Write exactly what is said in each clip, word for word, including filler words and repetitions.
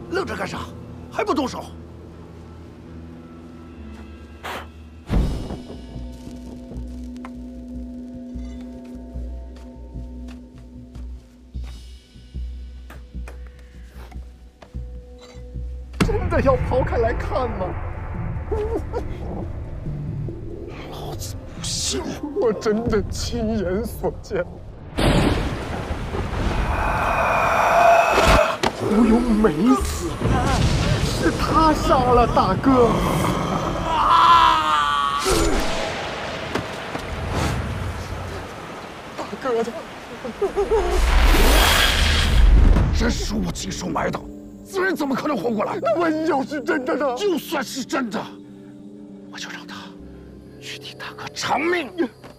愣着干啥？还不动手？ 真的要刨开来看吗？ 老子不信！ 我真的亲眼所见。 胡勇没死，是他杀了大哥。大哥他， 这是我亲手埋的，子仁怎么可能活过来？ 那万一要是真的呢？ 就算是真的，我就让他去替大哥偿命。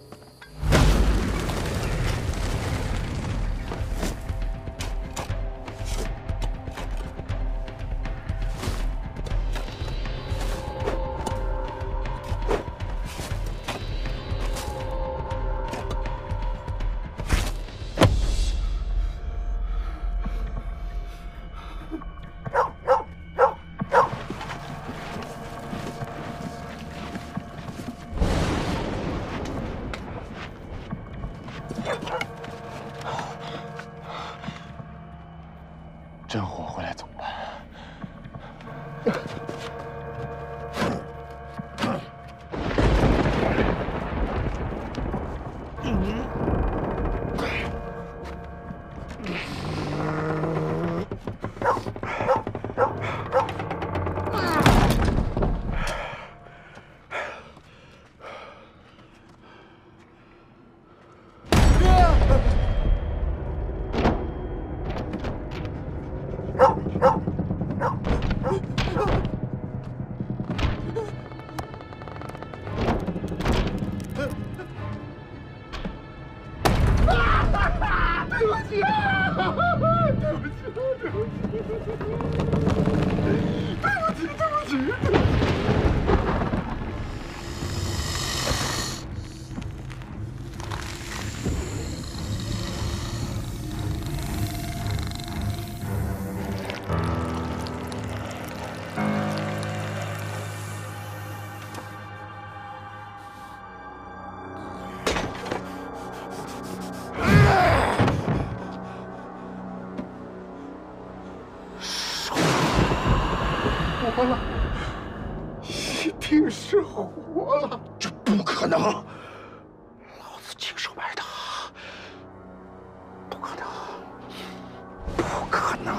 真活回来怎么办？活了，一定是活了。 这不可能！老子亲手埋的，不可能，不可能！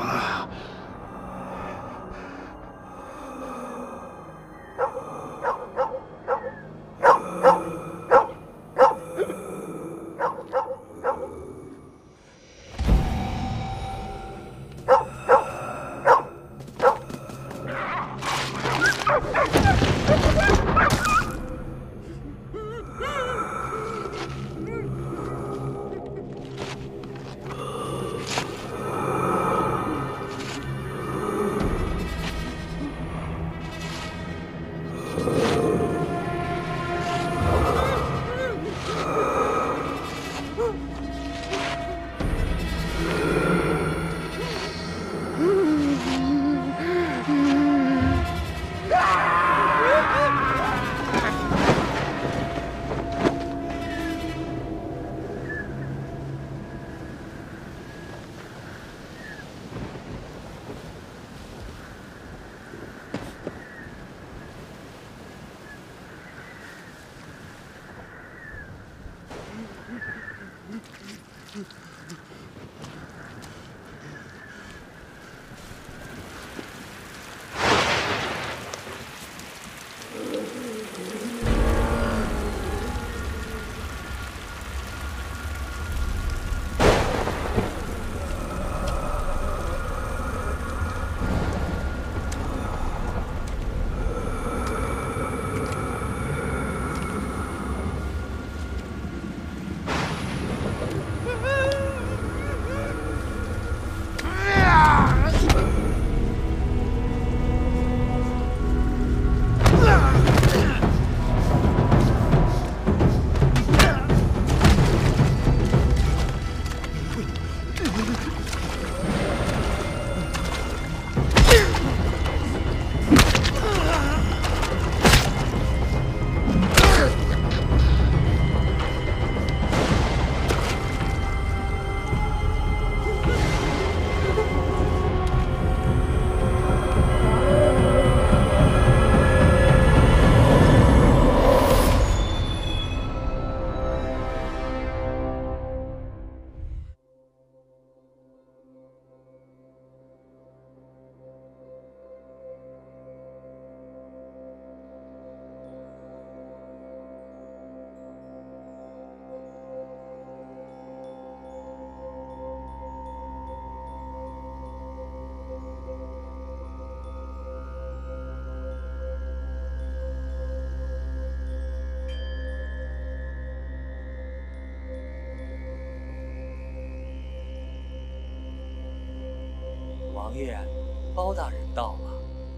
王爷，包大人到了。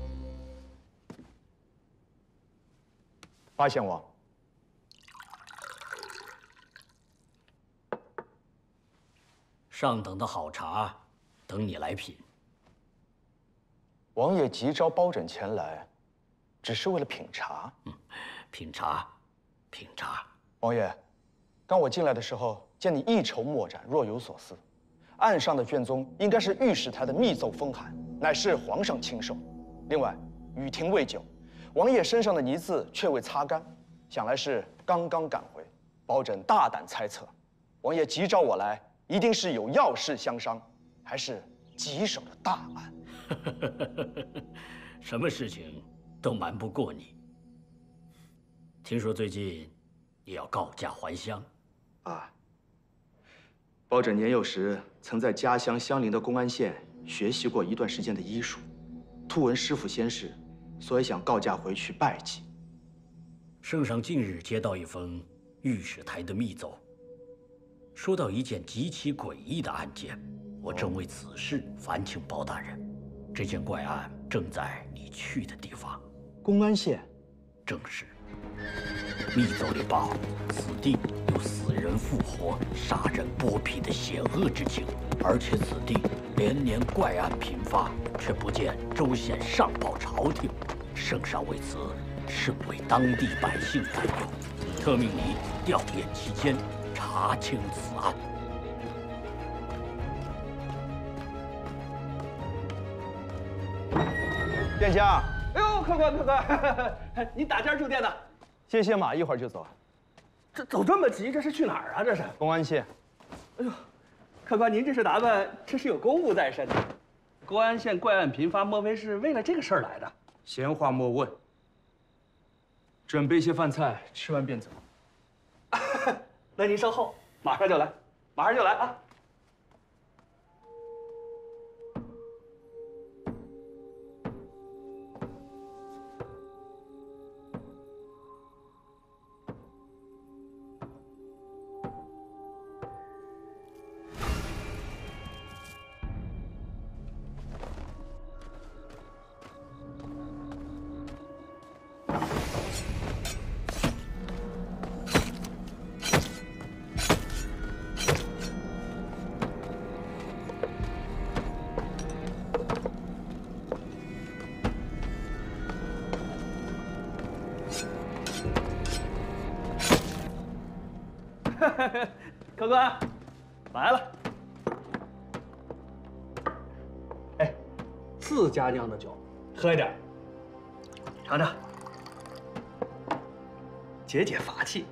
八贤王， 上等的好茶，等你来品。 王爷急召包拯前来，只是为了品茶。 嗯，品茶，品茶。 王爷，刚我进来的时候，见你一筹莫展，若有所思。案上的卷宗应该是御史台的密奏封函，乃是皇上亲授。另外，雨停未久，王爷身上的泥渍却未擦干，想来是刚刚赶回。包拯大胆猜测，王爷急召我来，一定是有要事相商，还是棘手的大案。 什么事情都瞒不过你。听说最近你要告假还乡啊。包拯年幼时曾在家乡相邻的公安县学习过一段时间的医术，突闻师傅仙逝，所以想告假回去拜祭。 圣上近日接到一封御史台的密奏，说到一件极其诡异的案件，我正为此事烦请包大人。这件怪案正在你去的地方， 公安县。 正是。密奏里报，此地有死人复活、杀人剥皮的险恶之情，而且此地连年怪案频发，却不见州县上报朝廷。圣上为此甚为当地百姓担忧，特命你调验期间查清此案。 店家， 哎呦，客官客官，你打尖住店的？ 歇歇马，一会儿就走。 这走这么急，这是去哪儿啊？这是公安县。 哎呦，客官，您这是打扮，这是有公务在身的。公安县怪案频发，莫非是为了这个事儿来的？ 闲话莫问。准备些饭菜，吃完便走。 那您稍后，马上就来，马上就来啊！客官，来了。哎，自家酿的酒，喝一点，尝尝，解解乏气。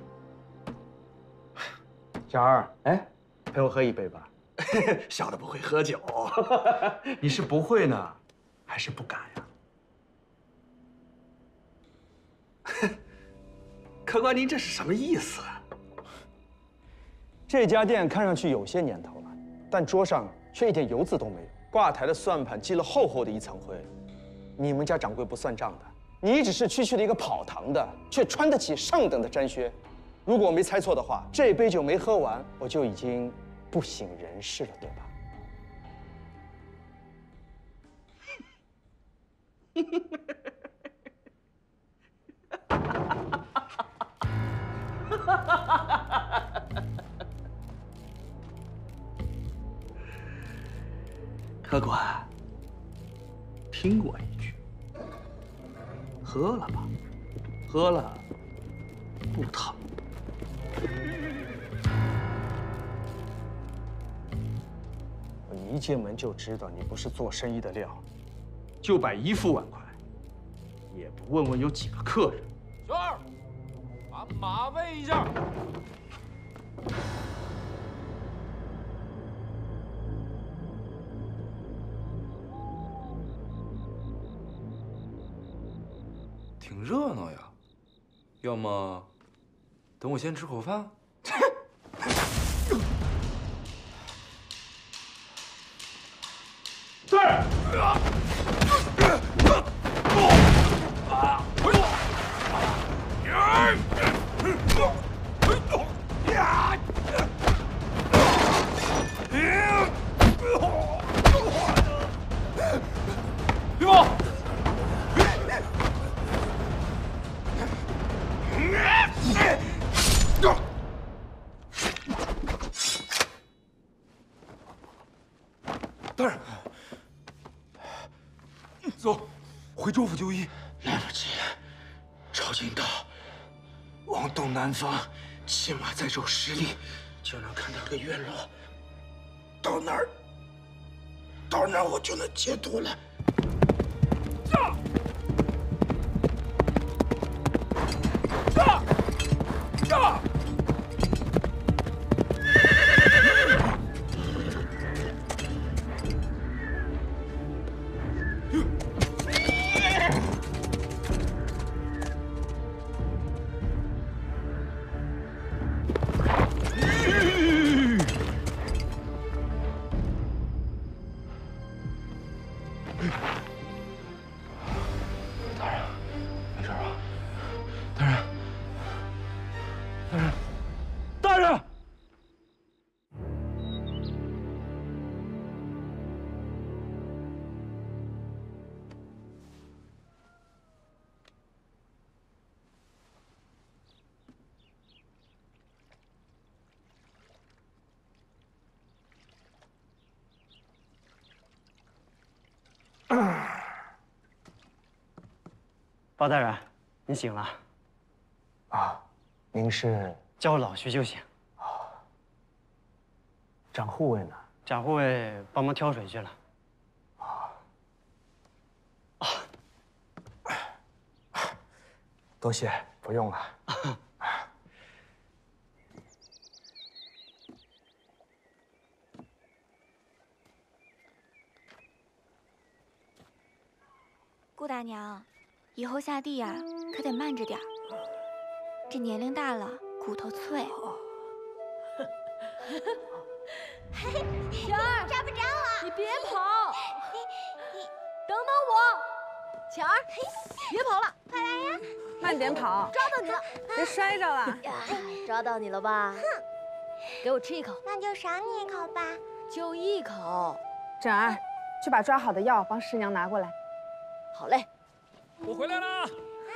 小二， 哎， 陪我喝一杯吧。 小的不会喝酒。 你是不会呢，还是不敢呀？ 客官，您这是什么意思啊？ 这家店看上去有些年头了，但桌上却一点油渍都没有，挂台的算盘积了厚厚的一层灰。你们家掌柜不算账的，你只是区区的一个跑堂的，却穿得起上等的毡靴。如果我没猜错的话，这杯酒没喝完，我就已经不省人事了，对吧？ 客官，听过一句，喝了吧，喝了不疼。 我一进门就知道你不是做生意的料，就摆一副碗筷，也不问问有几个客人。 小二，把马喂一下。挺热闹呀，要么等我先吃口饭。 是。 走，回州府就医。 来不及，朝觐到，往东南方，起码再走十里，就能看到个院落。到那儿，到那儿我就能解脱了。 驾！驾！驾！ 包大人，您醒了。 啊，您是叫我老徐就行。 长护卫呢？ 长护卫帮忙挑水去了。 啊，多谢，不用了。 顾大娘，以后下地呀、可得慢着点儿。这年龄大了，骨头脆。 强儿， 抓不着我！ 你别跑！等等我，强儿，别跑了， 快来呀！ 慢点跑，抓到你了，别摔着了。抓到你了吧？哼，给我吃一口， 那就赏你一口吧。 就一口。 振儿，去把抓好的药帮师娘拿过来。 好嘞。 我回来了。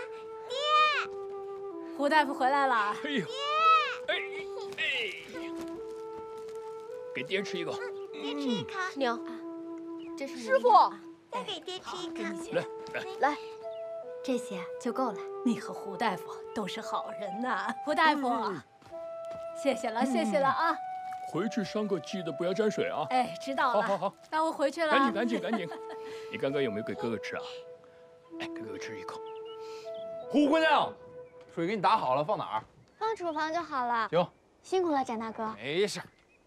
胡大夫回来了。 哎呦，哎哎，给爹吃一个。 爹吃一口。 师娘， 这是师傅， 再给爹吃一口。 来来来， 这些就够了。 你和胡大夫都是好人呐。胡大夫，谢谢了，谢谢了啊。 回去上课记得不要沾水啊。 哎，知道了。 好好好， 那我回去了。 赶紧赶紧赶紧！你刚刚有没有给哥哥吃啊？哎，给哥哥吃一口。 胡姑娘，水给你打好了，放哪儿？ 放厨房就好了。 行， 辛苦了，展大哥。 没事。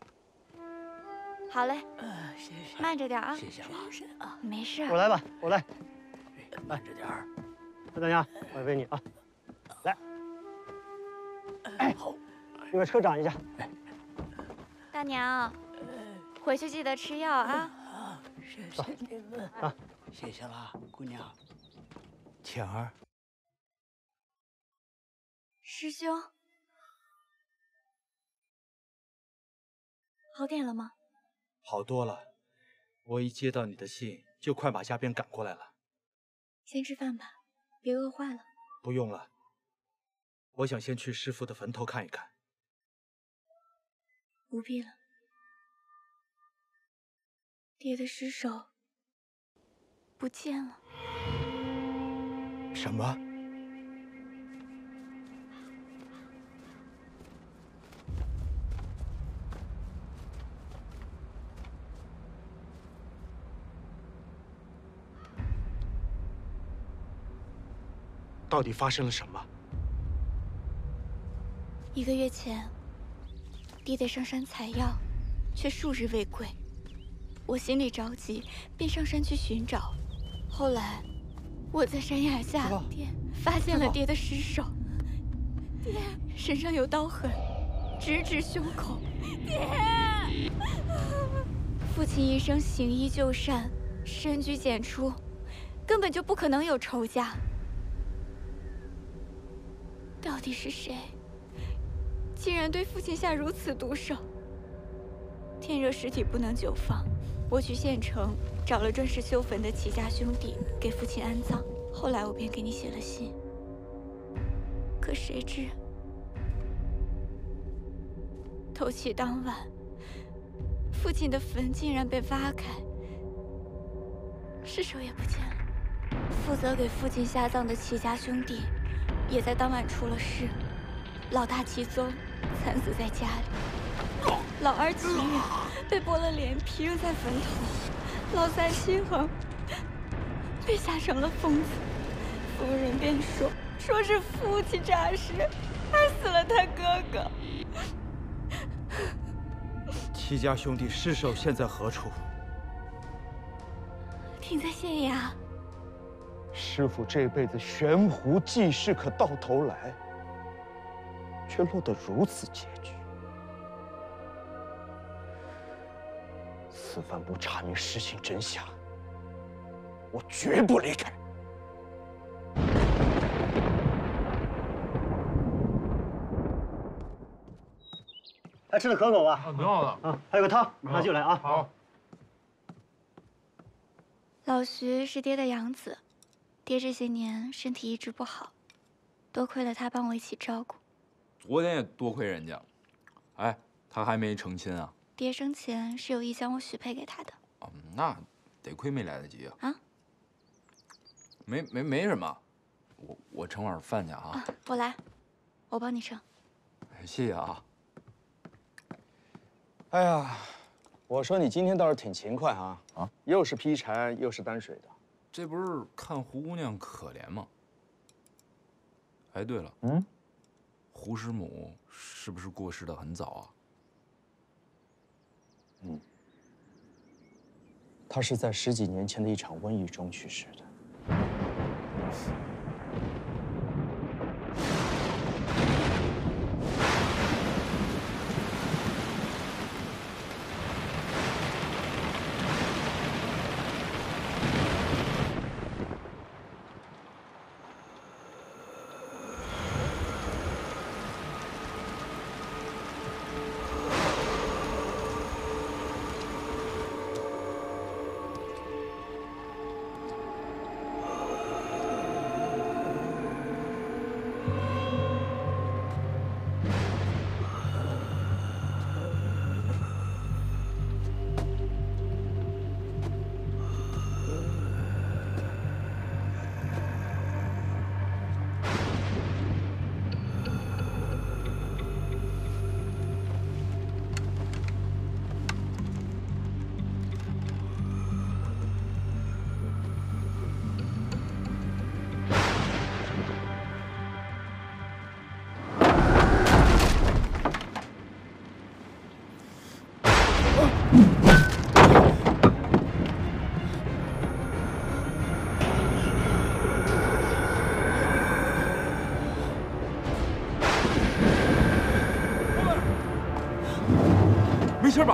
好嘞， 呃，谢谢， 慢着点啊。 谢谢老师啊， 没事。 我来吧，我来。 慢着点儿。 包大娘，我背你啊。来， 哎，好， 你把车长一下。 大娘，回去记得吃药啊。 啊，谢谢你们啊，谢谢啦，姑娘。晴儿， 师兄，好点了吗？ 好多了，我一接到你的信，就快马加鞭赶过来了。 先吃饭吧，别饿坏了。 不用了，我想先去师父的坟头看一看。 不必了，爹的尸首不见了。 什么？到底发生了什么？ 一个月前，爹得上山采药，却数日未归。我心里着急，便上山去寻找。后来，我在山崖下爹发现了爹的尸首，爹身上有刀痕，直指胸口。爹，父亲一生行医救善，深居简出，根本就不可能有仇家。到底是谁，竟然对父亲下如此毒手？天热尸体不能久放，我去县城找了专事修坟的齐家兄弟，给父亲安葬。后来我便给你写了信，可谁知头七当晚，父亲的坟竟然被挖开，尸首也不见了。 负责给父亲下葬的戚家兄弟，也在当晚出了事。老大戚宗惨死在家里，老二戚远被剥了脸皮扔在坟头，老三戚恒被吓成了疯子。夫人便说，说是父亲诈尸，害死了他哥哥。 戚家兄弟尸首现在何处？ 停在县衙。 师傅这辈子悬壶济世，可到头来却落得如此结局。此番不查明事情真相，我绝不离开。 还吃的可口啊！ 啊，挺好的啊，还有个汤，拿酒来啊！ 好。 老徐是爹的养子，爹这些年身体一直不好，多亏了他帮我一起照顾。 昨天也多亏人家，哎，他还没成亲啊？ 爹生前是有意将我许配给他的。 哦，那得亏没来得及啊。 啊？ 没没没什么，我我盛碗饭去啊。 啊，我来，我帮你盛。 谢谢啊。 哎呀，我说你今天倒是挺勤快啊！啊，又是劈柴又是担水的。 这不是看胡姑娘可怜吗？哎，对了， 嗯， 胡师母是不是过世的很早啊？ 嗯，她是在十几年前的一场瘟疫中去世的。 没事吧？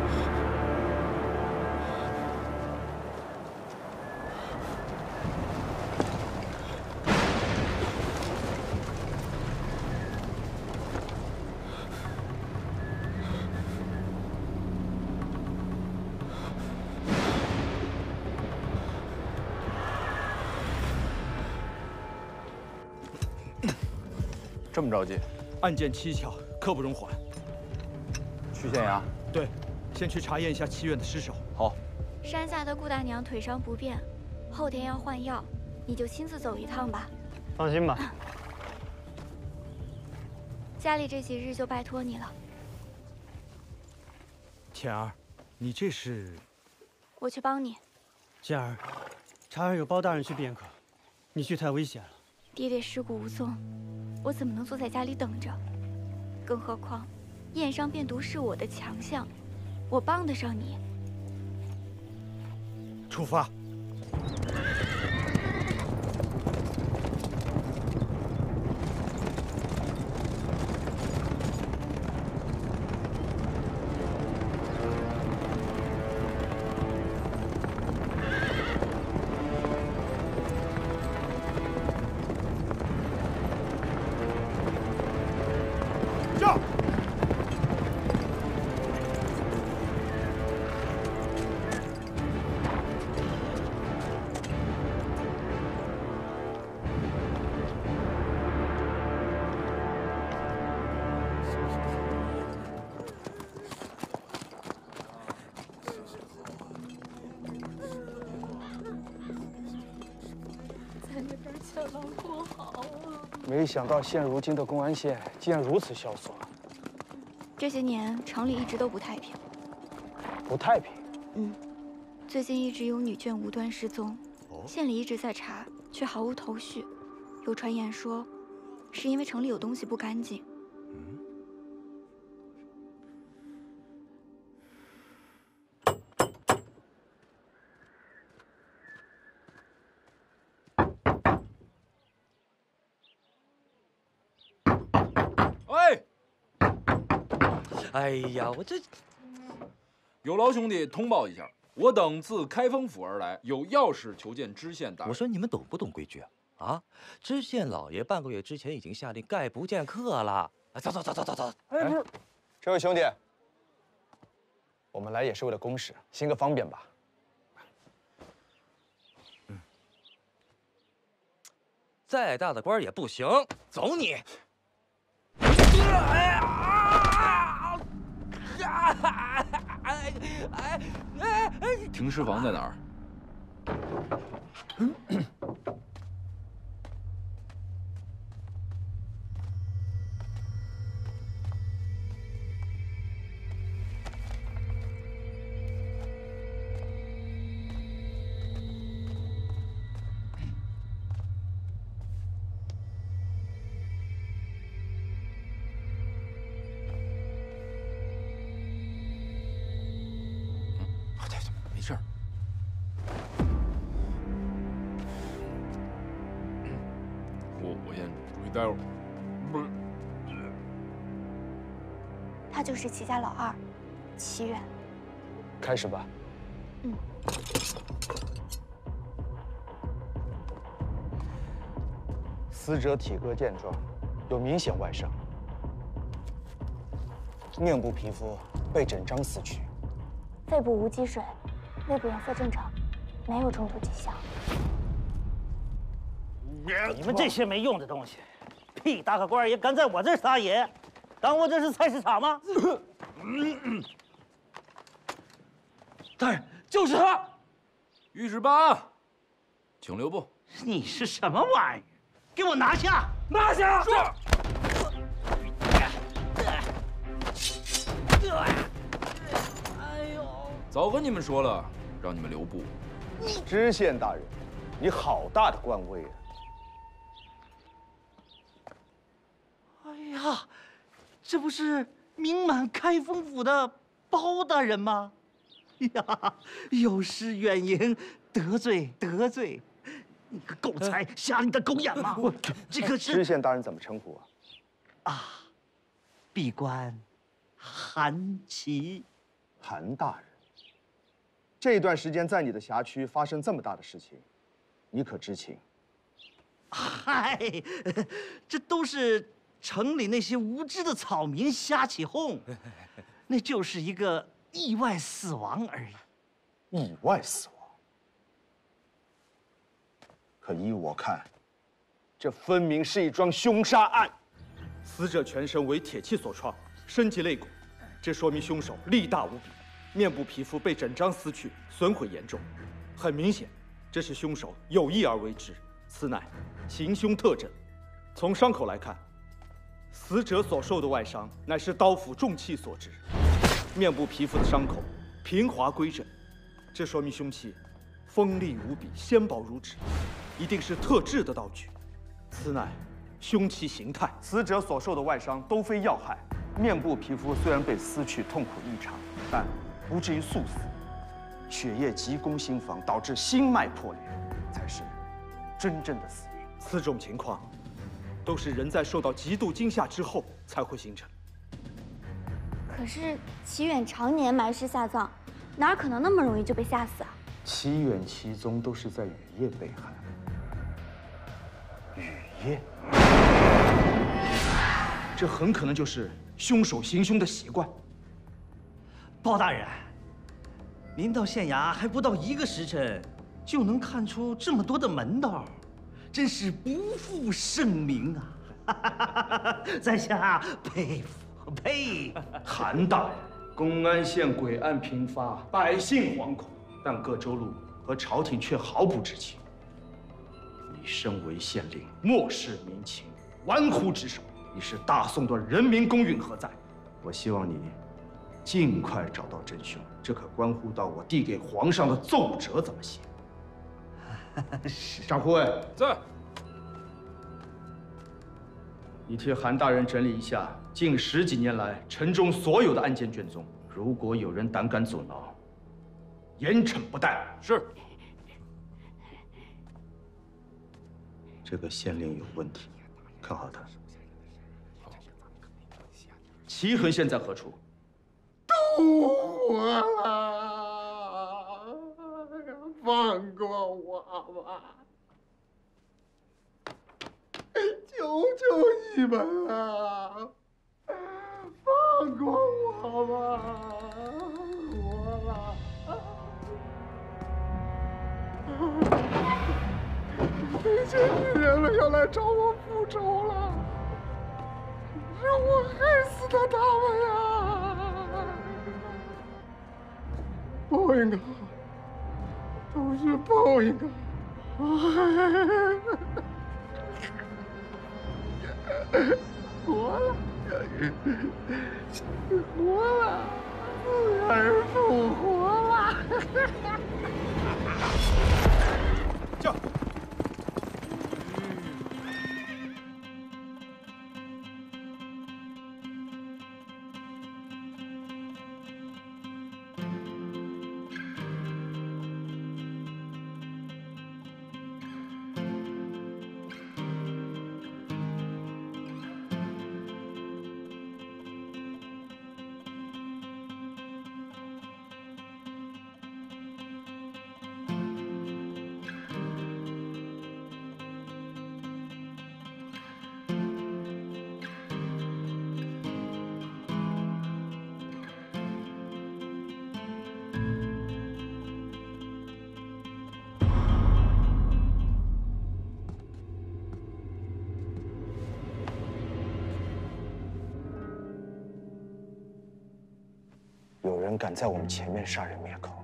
这么着急？ 案件蹊跷，刻不容缓。 去县衙？ 对，先去查验一下戚院的尸首。 好。 山下的顾大娘腿伤不便，后天要换药，你就亲自走一趟吧。 放心吧。 家里这几日就拜托你了。 倩儿，你这是？ 我去帮你。 倩儿，查儿有包大人去便可，你去太危险了。 爹爹尸骨无踪，我怎么能坐在家里等着？更何况，验伤辨毒是我的强项，我帮得上你。 出发。 小狼过好啊！ 没想到现如今的公安县竟然如此萧索。 这些年城里一直都不太平。 不太平？ 嗯，最近一直有女眷无端失踪，县里一直在查，却毫无头绪。有传言说，是因为城里有东西不干净。 哎， 哎呀，我这有劳兄弟通报一下，我等自开封府而来，有要事求见知县大人。 我说你们懂不懂规矩啊？啊，知县老爷半个月之前已经下令概不见客了。走走走走走走。 哎，不是，这位兄弟，我们来也是为了公事，行个方便吧。 嗯，再大的官也不行，走你！哎呀！哎哎哎哎！ 停尸房在哪儿？没事儿。我我先出去待会儿。不是， 他就是齐家老二，齐远。 开始吧。 嗯。 死者体格健壮，有明显外伤，面部皮肤被整张撕去。 肺部无积水，胃部颜色正常，没有中毒迹象。 你们这些没用的东西，屁大个官也敢在我这儿撒野，当我这是菜市场吗？ 大人，就是他！ 御史办案，请留步。 你是什么玩意儿？给我拿下！ 拿下！是。 哎呦！ 早跟你们说了，让你们留步。 知县大人，你好大的官威啊！ 哎呀，这不是名满开封府的包大人吗？呀，有失远迎，得罪得罪，你个狗才，瞎你的狗眼吗？我这可是知县大人怎么称呼啊？ 啊，闭关韩琦。 韩大人，这段时间在你的辖区发生这么大的事情，你可知情？ 嗨，这都是城里那些无知的草民瞎起哄，那就是一个意外死亡而已。 意外死亡？可依我看，这分明是一桩凶杀案。死者全身为铁器所创，身及肋骨，这说明凶手力大无比。面部皮肤被整张撕去，损毁严重，很明显，这是凶手有意而为之。此乃行凶特征。从伤口来看，死者所受的外伤乃是刀斧重器所致。面部皮肤的伤口平滑规整，这说明凶器锋利无比，纤薄如纸，一定是特制的刀具。此乃凶器形态。死者所受的外伤都非要害，面部皮肤虽然被撕去，痛苦异常，但不至于速死。血液急攻心房，导致心脉破裂，才是真正的死因。此种情况，都是人在受到极度惊吓之后才会形成。 可是齐远常年埋尸下葬，哪可能那么容易就被吓死啊？ 齐远、齐宗都是在雨夜被害。雨夜，这很可能就是凶手行凶的习惯。 包大人，您到县衙还不到一个时辰，就能看出这么多的门道，真是不负盛名啊！在下佩服佩服。 韩大人，公安县诡案频发，百姓惶恐，但各州路和朝廷却毫不知情。 你你身为县令，漠视民情，玩忽职守，你是大宋的人民公允何在？我希望你尽快找到真凶，这可关乎到我递给皇上的奏折怎么写。张护卫在。 你替韩大人整理一下近十几年来城中所有的案件卷宗，如果有人胆敢阻挠，严惩不贷。 是。 这个县令有问题，看好他。齐衡现在何处？ 都活了，放过我吧！求求你们了，放过我吧！活了。那些女人们要来找我复仇了，是我害死的他们呀！报应啊，都是报应啊！活了，活了，死而复活了！ 叫。 有人敢在我们前面杀人灭口，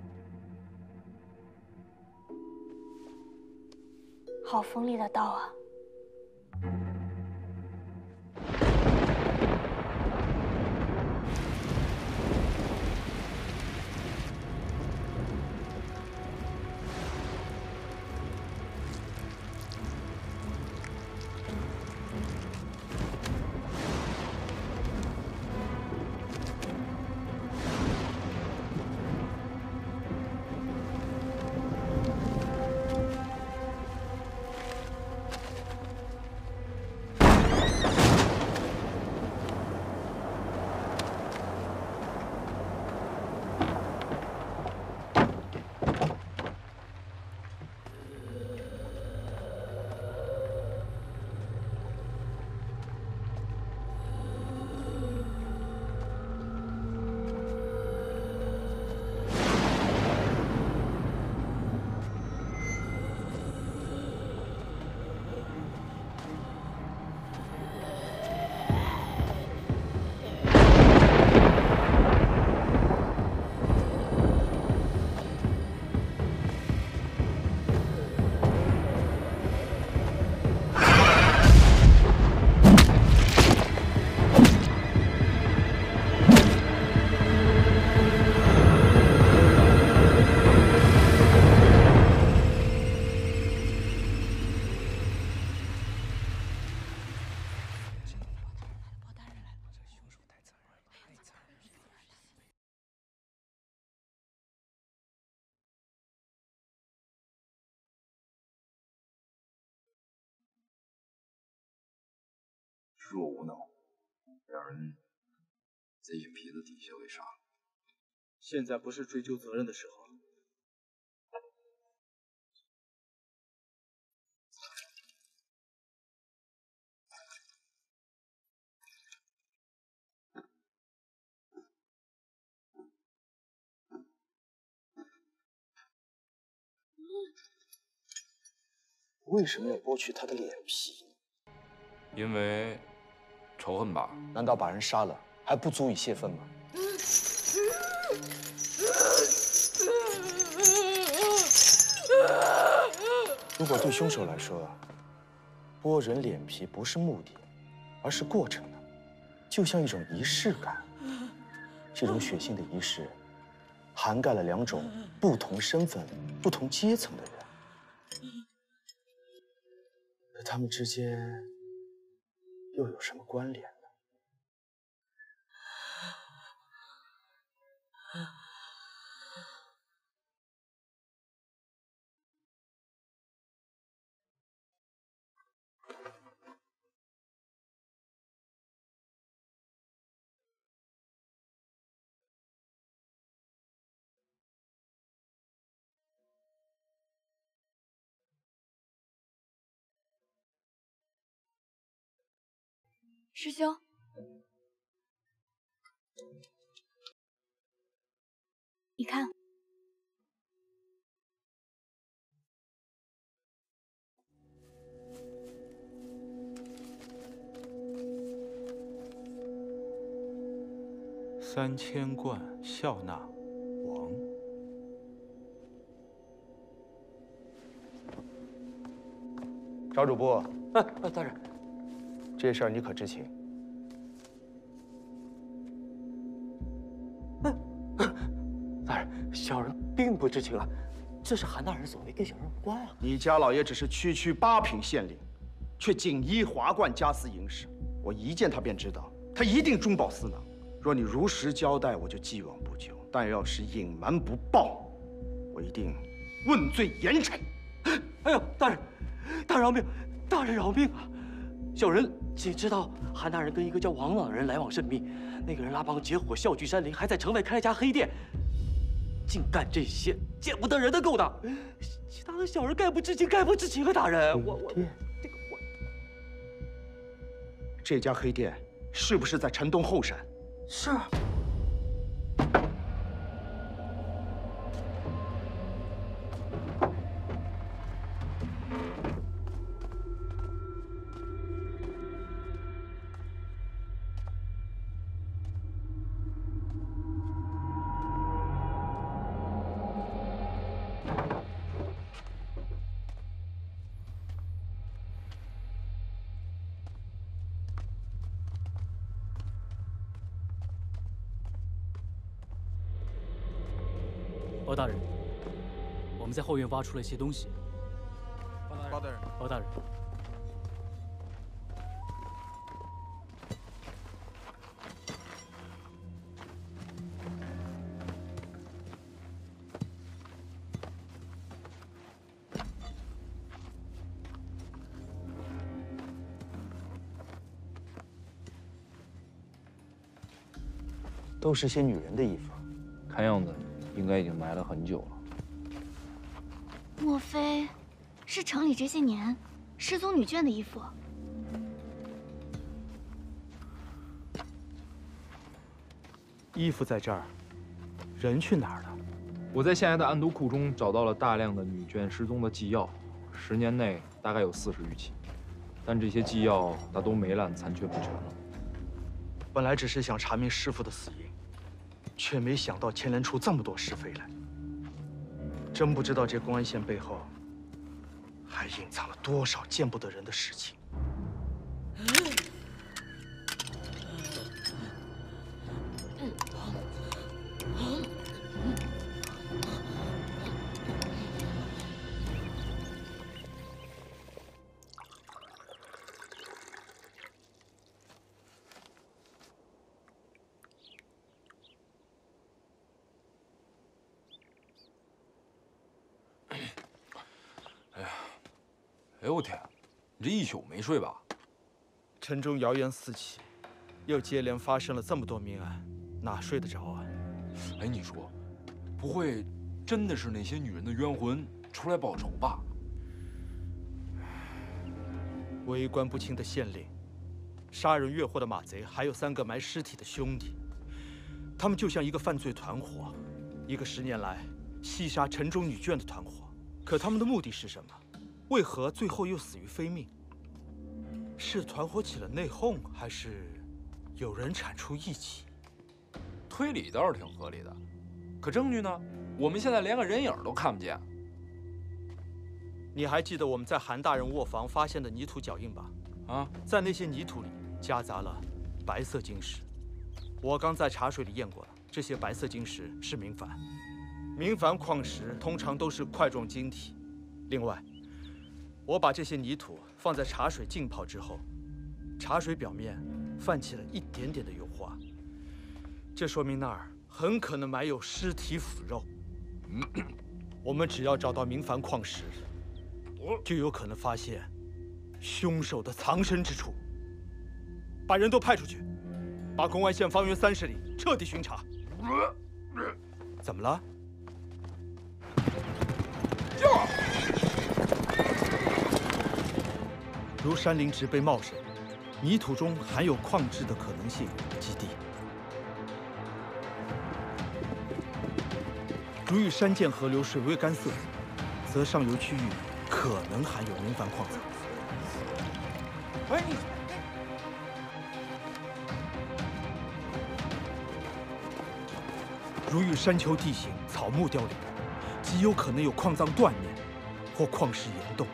好锋利的刀啊！ 是我无能，两人在眼皮子底下为啥？ 现在不是追究责任的时候。为什么要剥去他的脸皮？ 因为仇恨吧？ 难道把人杀了还不足以泄愤吗？ 如果对凶手来说，剥人脸皮不是目的，而是过程呢，就像一种仪式感。这种血腥的仪式，涵盖了两种不同身份、不同阶层的人。可他们之间又有什么关联呢？ 师兄，你看， 三千贯笑纳王。 赵主簿， 哎哎，大人， 这事儿你可知情？ 大人，小人并不知情啊，这是韩大人所为，跟小人无关啊。 你家老爷只是区区八品县令，却锦衣华冠，家私营市。我一见他便知道，他一定中饱私囊。若你如实交代，我就既往不咎；但要是隐瞒不报，我一定问罪严惩。 哎呦，大人，大人饶命！大人饶命啊！小人仅知道韩大人跟一个叫王朗的人来往甚密，那个人拉帮结伙，笑聚山林，还在城外开了家黑店。 竟干这些见不得人的勾当，其他的小人概不知情，概不知情啊！大人，我我这个我， 这家黑店是不是在城东后山？ 是。 包大人，我们在后院挖出了一些东西。 包大人， 包大人， 都是些女人的衣服， 看样子。 应该已经埋了很久了。 莫非是城里这些年失踪女眷的衣服？ 衣服在这儿，人去哪儿了？ 我在县衙的案牍库中找到了大量的女眷失踪的纪要，十年内大概有四十余起，但这些纪要大都霉烂、残缺不全了。 本来只是想查明师傅的死因。 却没想到牵连出这么多是非来，真不知道这公安县背后还隐藏了多少见不得人的事情。 哎呦我天，你这一宿没睡吧？ 城中谣言四起，又接连发生了这么多命案，哪睡得着啊？ 哎，你说，不会真的是那些女人的冤魂出来报仇吧？ 为官不清的县令，杀人越货的马贼，还有三个埋尸体的兄弟，他们就像一个犯罪团伙，一个十年来戏杀城中女眷的团伙。可他们的目的是什么？ 为何最后又死于非命？是团伙起了内讧，还是有人铲除异己？ 推理倒是挺合理的，可证据呢？我们现在连个人影都看不见。 你还记得我们在韩大人卧房发现的泥土脚印吧？啊，在那些泥土里夹杂了白色晶石。我刚在茶水里验过了，这些白色晶石是明矾。明矾矿石通常都是块状晶体。另外，我把这些泥土放在茶水浸泡之后，茶水表面泛起了一点点的油花，这说明那儿很可能埋有尸体腐肉。嗯，我们只要找到明矾矿石，就有可能发现凶手的藏身之处。把人都派出去，把公安县方圆三十里彻底巡查。怎么了？如山林植被茂盛，泥土中含有矿质的可能性极低。如遇山涧河流水位干涩，则上游区域可能含有明矾矿藏。哎，如遇山丘地形草木凋零，极有可能有矿藏断面或矿石岩洞。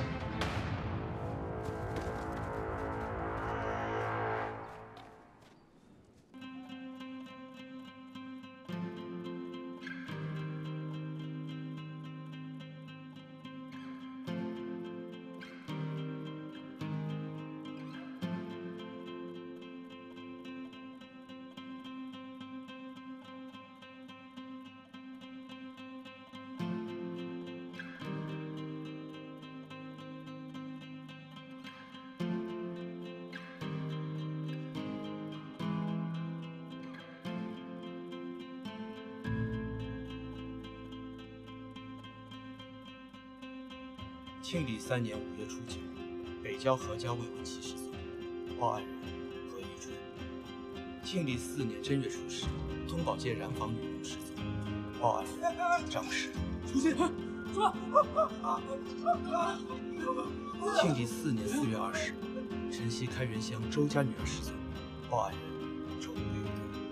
庆历三年五月初九，北郊何家未婚妻失踪，报案人何玉春。庆历四年正月初十，通宝街染坊女佣失踪，报案人张氏。出去！说。庆历四年四月二十，城西开元乡周家女儿失踪，报案人周贵德。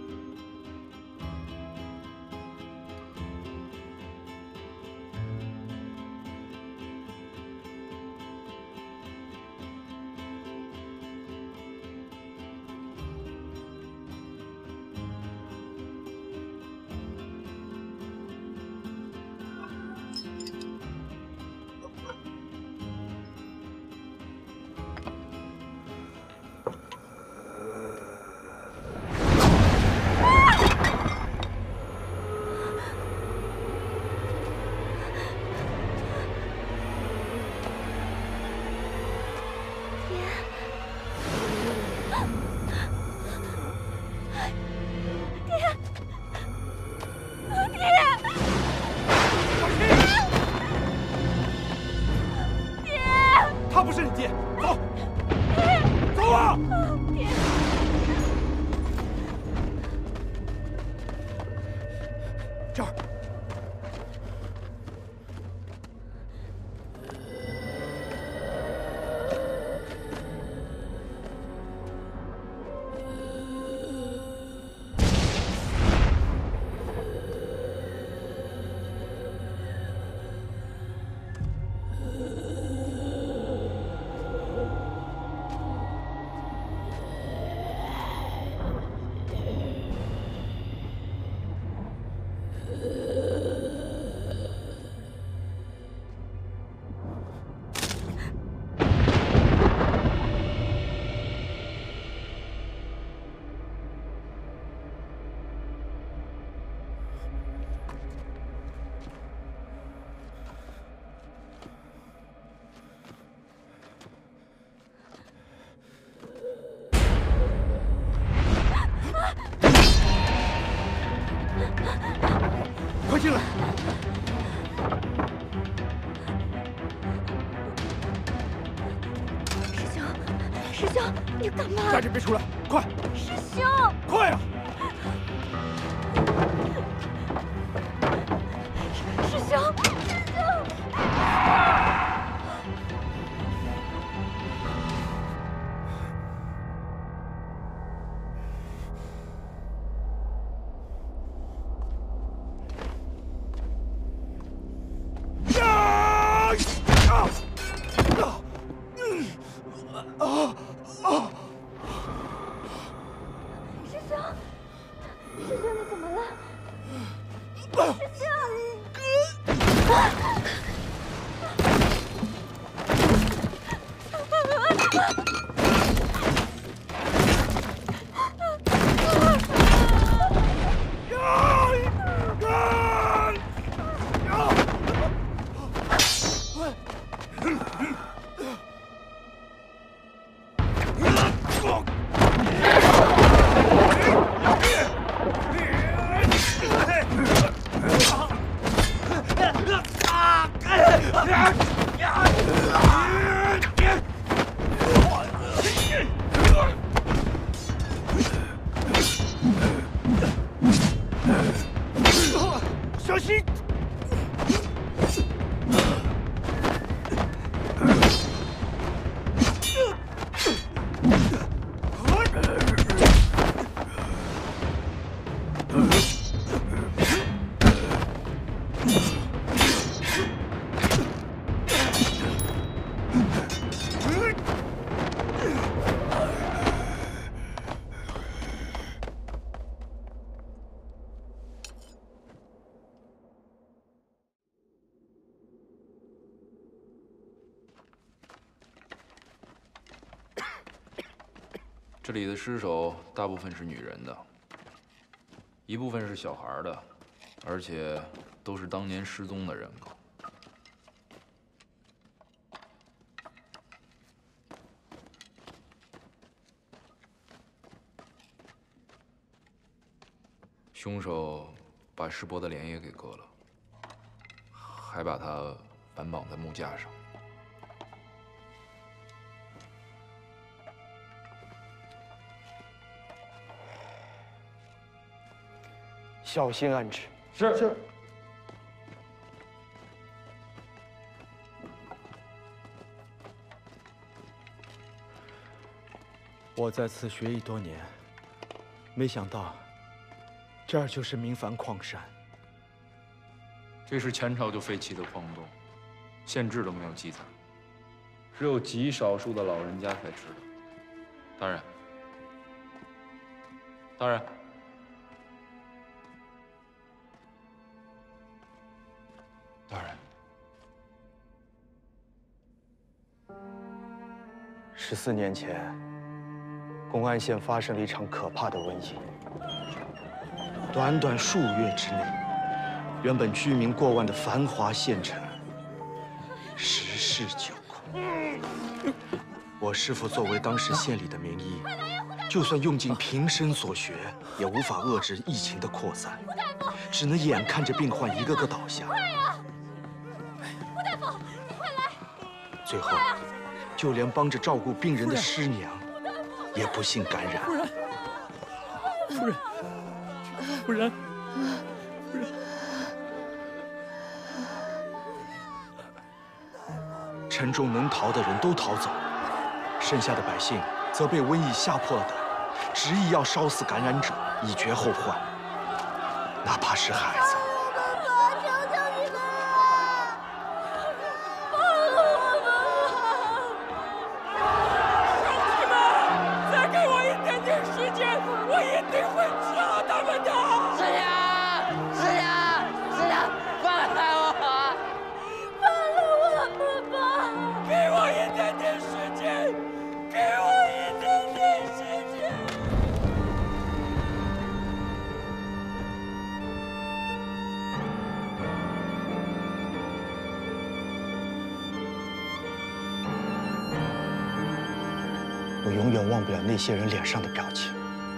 快进来！ 师兄，师兄，你干嘛？ 在这别出来，快！ 师兄， 快呀！ 师兄，师兄！ 啊！ 小心！ 这里的尸首大部分是女人的，一部分是小孩的，而且都是当年失踪的人口。凶手把师伯的脸也给割了，还把他反绑在木架上。 小心安置。 是是。 我在此学艺多年，没想到这儿就是明矾矿山。 这是前朝就废弃的矿洞，县志都没有记载，只有极少数的老人家才知道。大人，大人。 大人， 十四年前，公安县发生了一场可怕的瘟疫。短短数月之内，原本居民过万的繁华县城，十室九空。我师父作为当时县里的名医，就算用尽平生所学，也无法遏制疫情的扩散，只能眼看着病患一个个倒下。 最后，就连帮着照顾病人的师娘，也不幸感染。 夫人，夫人，夫人， 城中能逃的人都逃走了，剩下的百姓则被瘟疫吓破了胆，执意要烧死感染者，以绝后患。哪怕是孩子。 我永远忘不了那些人脸上的表情，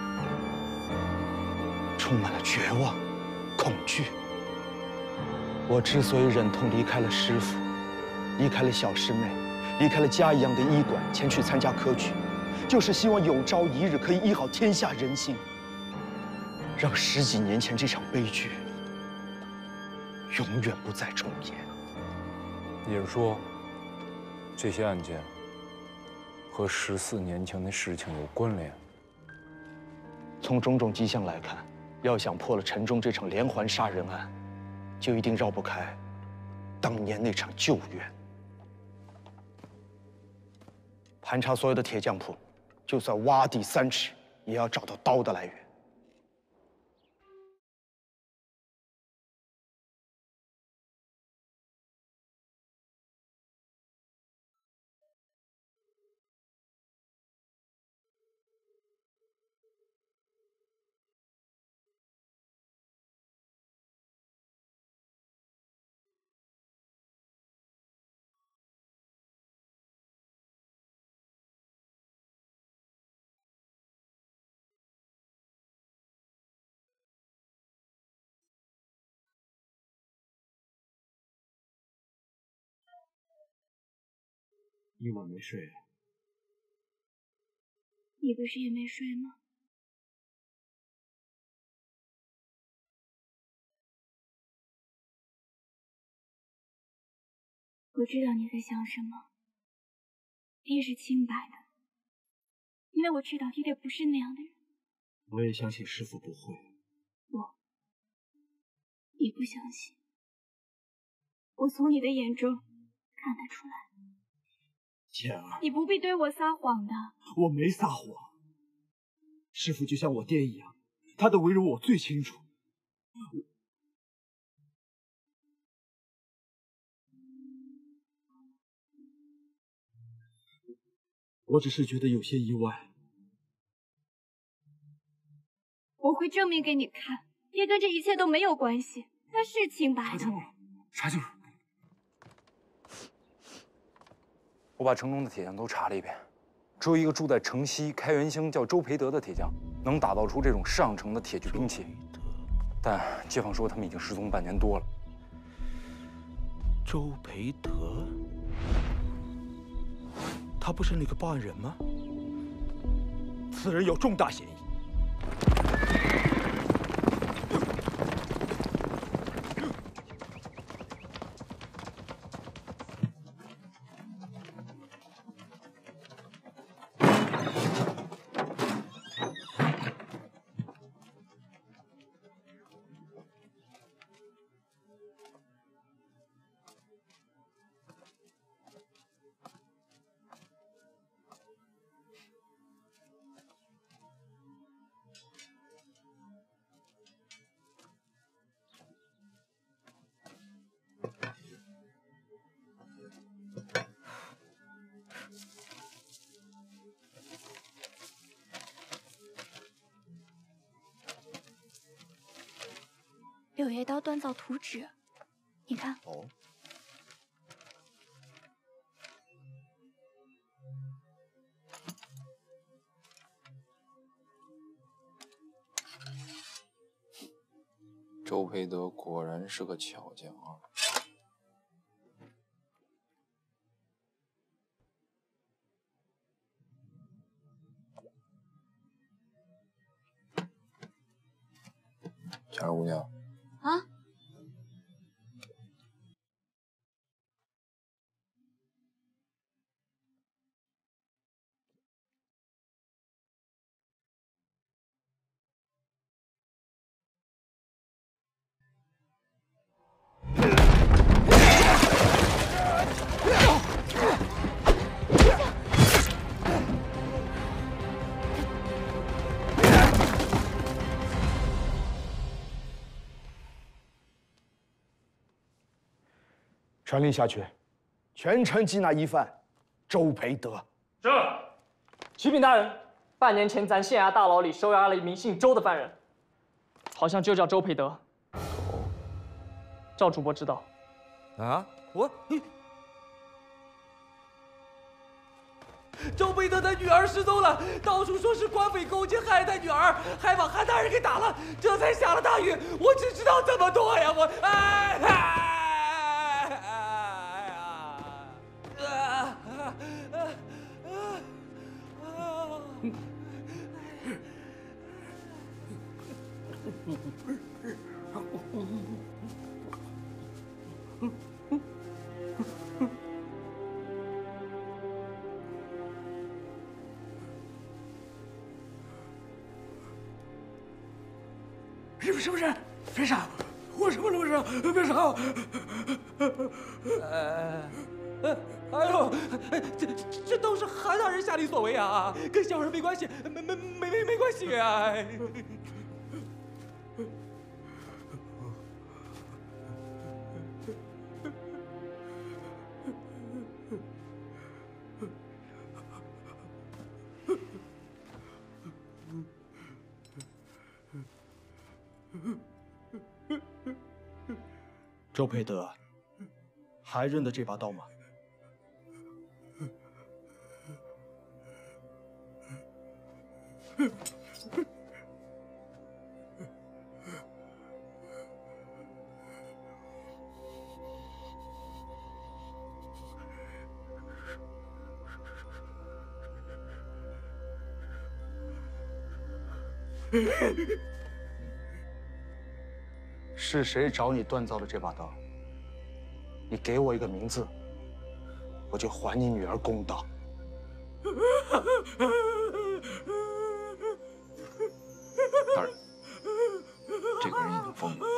充满了绝望、恐惧。我之所以忍痛离开了师傅，离开了小师妹，离开了家一样的医馆，前去参加科举，就是希望有朝一日可以医好天下人心，让十几年前这场悲剧永远不再重演。 也就是说，这些案件 和十四年前的事情有关联。 从种种迹象来看，要想破了城中这场连环杀人案，就一定绕不开当年那场旧怨。盘查所有的铁匠铺，就算挖地三尺，也要找到刀的来源。 一晚没睡。 你不是也没睡吗？我知道你在想什么。爹是清白的，因为我知道爹爹不是那样的人。 我也相信师父不会。 我，你不相信？我从你的眼中看得出来。 倩儿， 你不必对我撒谎的。 我没撒谎。师父就像我爹一样，他的为人我最清楚。我我只是觉得有些意外。 我会证明给你看，爹跟这一切都没有关系，他是清白的。 查清楚。 我把城中的铁匠都查了一遍，只有一个住在城西开元兴叫周培德的铁匠，能打造出这种上乘的铁具兵器。但街坊说他们已经失踪半年多了。 周培德，他不是那个报案人吗？此人有重大嫌疑。 柳叶刀锻造图纸，你看。 哦。 周培德果然是个巧匠啊！倩儿姑娘。 啊？ 传令下去，全城缉拿疑犯周培德。 是。启禀大人，半年前咱县衙大牢里收押了一名姓周的犯人，好像就叫周培德。赵主播知道。 啊，我你。周培德的女儿失踪了，到处说是官匪勾结害他女儿，还把韩大人给打了，这才下了大雨。我只知道这么多呀，我哎哎。 是不是不是？别杀！我什么都不知道，别杀我！ 呃，哎呦，这这都是韩大人下力所为啊，跟小人没关系，没没没没没关系啊！ 周培德，还认得这把刀吗？ 是谁找你锻造的这把刀？你给我一个名字，我就还你女儿公道。 大人，这个人已经疯了。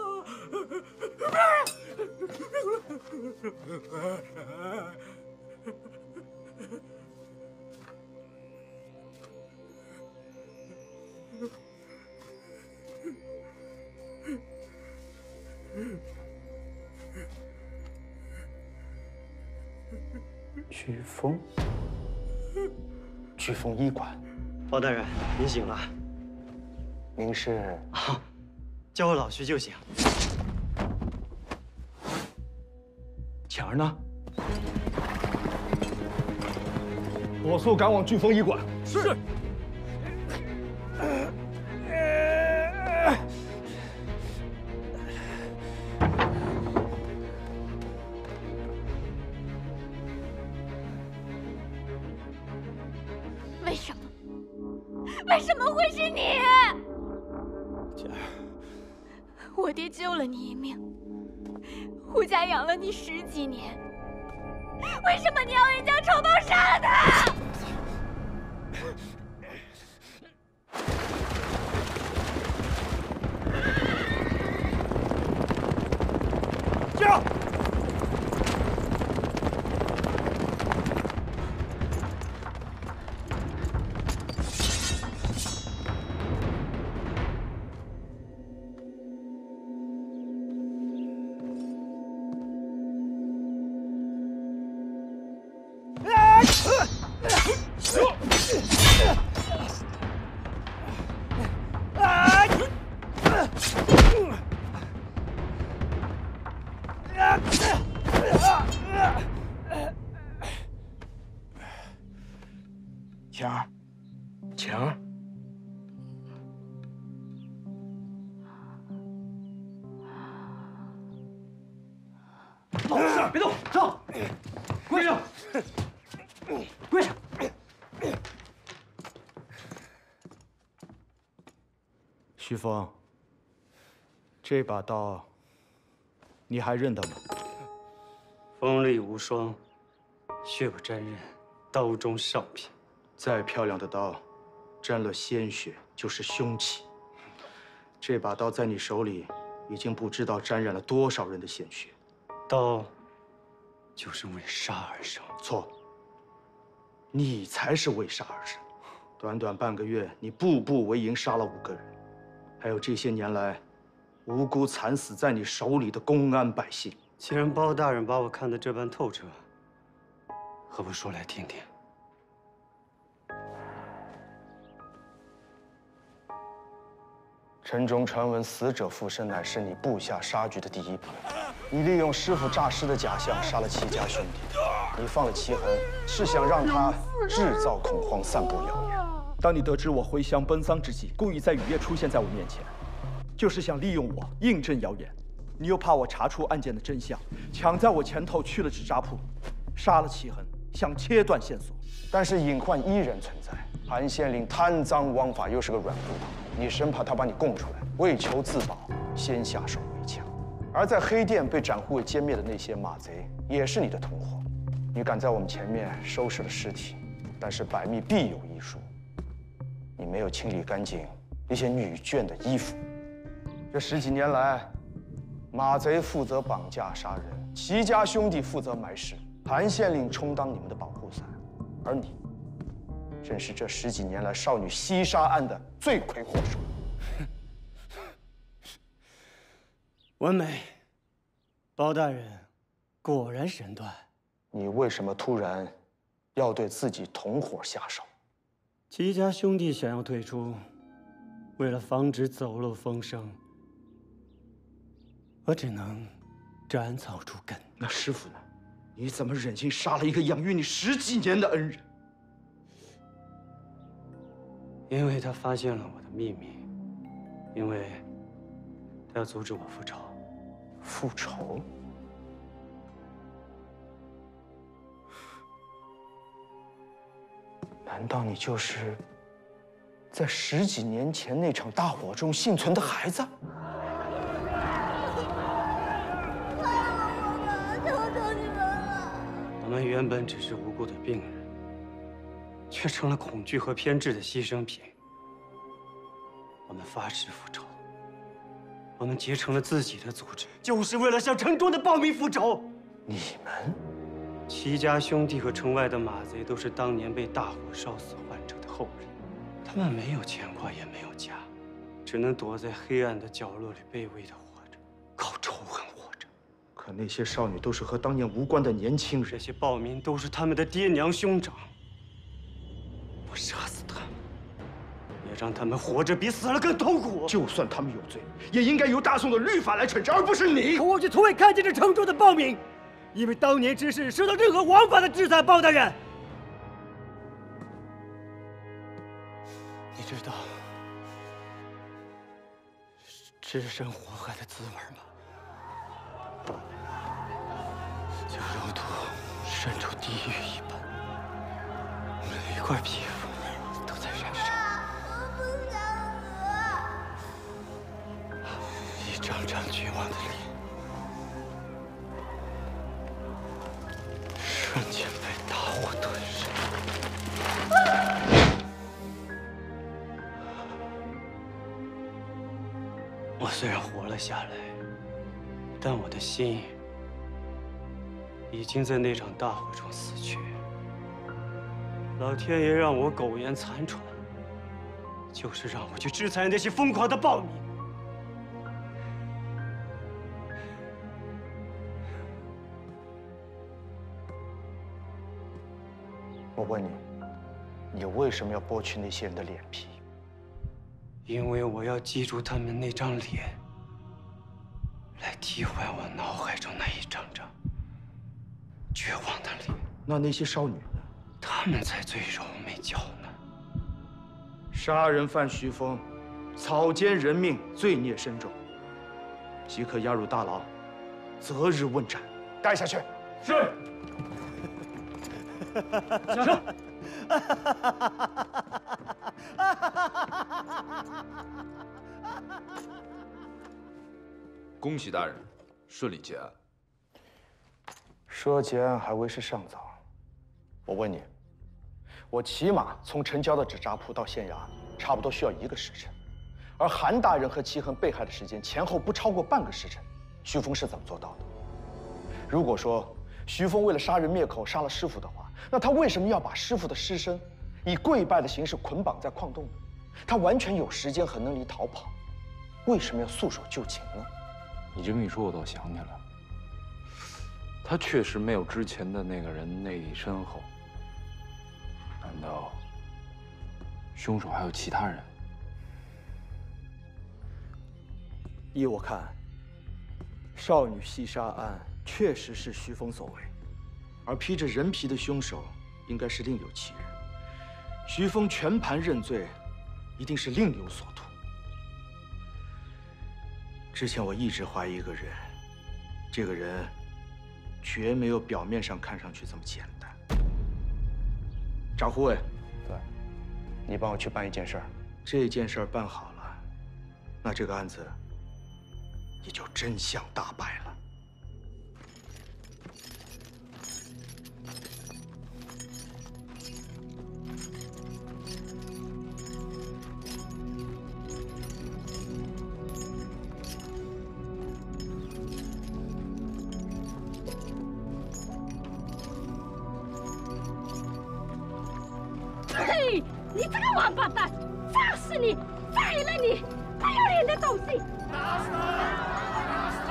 飓风，飓风医馆。 包大人，您醒了。 您是？ 啊，叫我老徐就行。 强儿呢？火速赶往飓风医馆。 是。 为什么？为什么会是你？ 简儿， 我爹救了你一命，胡家养了你十几年，为什么你要人家仇报杀了他？ 驾！ 强儿，强儿， 老实，别动，走，跪下，跪下。 徐峰，这把刀你还认得吗？ 锋利无双，血不沾刃，刀中上品。 再漂亮的刀，沾了鲜血就是凶器。这把刀在你手里，已经不知道沾染了多少人的鲜血。 刀，就是为杀而生。 错，你才是为杀而生。短短半个月，你步步为营，杀了五个人，还有这些年来无辜惨死在你手里的公安百姓。 既然包大人把我看得这般透彻，何不说来听听？ 城中传闻死者附身乃是你布下杀局的第一步。你利用师傅诈尸的假象杀了齐家兄弟，你放了齐恒，是想让他制造恐慌，散布谣言。当你得知我回乡奔丧之际，故意在雨夜出现在我面前，就是想利用我印证谣言。你又怕我查出案件的真相，抢在我前头去了纸扎铺，杀了齐恒，想切断线索。但是隐患依然存在。韩县令贪赃枉法，又是个软骨头，你生怕他把你供出来，为求自保，先下手为强。而在黑店被斩护卫歼灭的那些马贼，也是你的同伙。你赶在我们前面收拾了尸体，但是百密必有一疏，你没有清理干净那些女眷的衣服。这十几年来，马贼负责绑架杀人，齐家兄弟负责埋尸，韩县令充当你们的保护伞，而你，正是这十几年来少女西沙案的罪魁祸首。 完美，包大人，果然神断。 你为什么突然要对自己同伙下手？ 齐家兄弟想要退出，为了防止走漏风声，我只能斩草除根。 那师傅呢？你怎么忍心杀了一个养育你十几年的恩人？ 因为他发现了我的秘密，因为他要阻止我复仇。 复仇？难道你就是在十几年前那场大火中幸存的孩子。 求求你们了！ 我们原本只是无辜的病人，却成了恐惧和偏执的牺牲品。我们发誓复仇，我们结成了自己的组织，就是为了向城中的暴民复仇。 你们？ 齐家兄弟和城外的马贼都是当年被大火烧死患者的后人，他们没有牵挂，也没有家，只能躲在黑暗的角落里卑微的活着，靠仇恨活着。 可那些少女都是和当年无关的年轻人， 这些暴民都是他们的爹娘兄长。我杀死他们，也让他们活着比死了更痛苦。 就算他们有罪，也应该由大宋的律法来惩治，而不是你。 可我却从未看见这城中的暴民。 因为当年之事受到任何王法的制裁，包大人。你知道置身火海的滋味吗？就如同身处地狱一般，每一块皮肤都在燃烧。 我不想死。 一张张绝望的脸。 瞬间被大火吞噬。 我虽然活了下来，但我的心已经在那场大火中死去。老天爷让我苟延残喘，就是让我去制裁那些疯狂的暴民。 我问你，你为什么要剥去那些人的脸皮？ 因为我要记住他们那张脸，来替换我脑海中那一张张绝望的脸。 那那些少女呢？ 她们才最柔美娇嫩。 杀人犯徐峰，草菅人命，罪孽深重，即刻押入大牢，择日问斩。带下去。是。 下车！ 恭喜大人，顺利结案。 说结案还为时尚早。我问你，我骑马从城郊的纸扎铺到县衙，差不多需要一个时辰，而韩大人和齐恒被害的时间前后不超过半个时辰，徐峰是怎么做到的？如果说徐峰为了杀人灭口杀了师傅的话， 那他为什么要把师傅的尸身以跪拜的形式捆绑在矿洞呢？他完全有时间和能力逃跑，为什么要束手就擒呢？ 你这么一说，我倒想起来了，他确实没有之前的那个人内力深厚。难道凶手还有其他人？ 依我看，少女戏杀案确实是徐峰所为。 而披着人皮的凶手，应该是另有其人。徐峰全盘认罪，一定是另有所图。之前我一直怀疑一个人，这个人绝没有表面上看上去这么简单。张护卫，对，你帮我去办一件事儿。这件事儿办好了，那这个案子也就真相大白了。 嘿，你这个王八蛋！打死你！宰了你！不要脸的东西！打死他！打死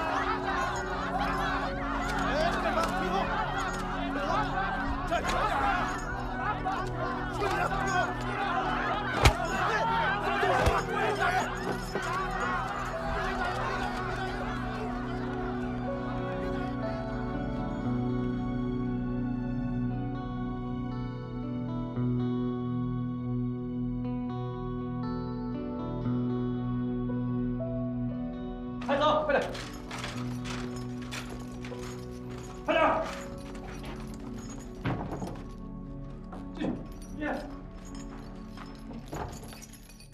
快走，快点！快点！进，进！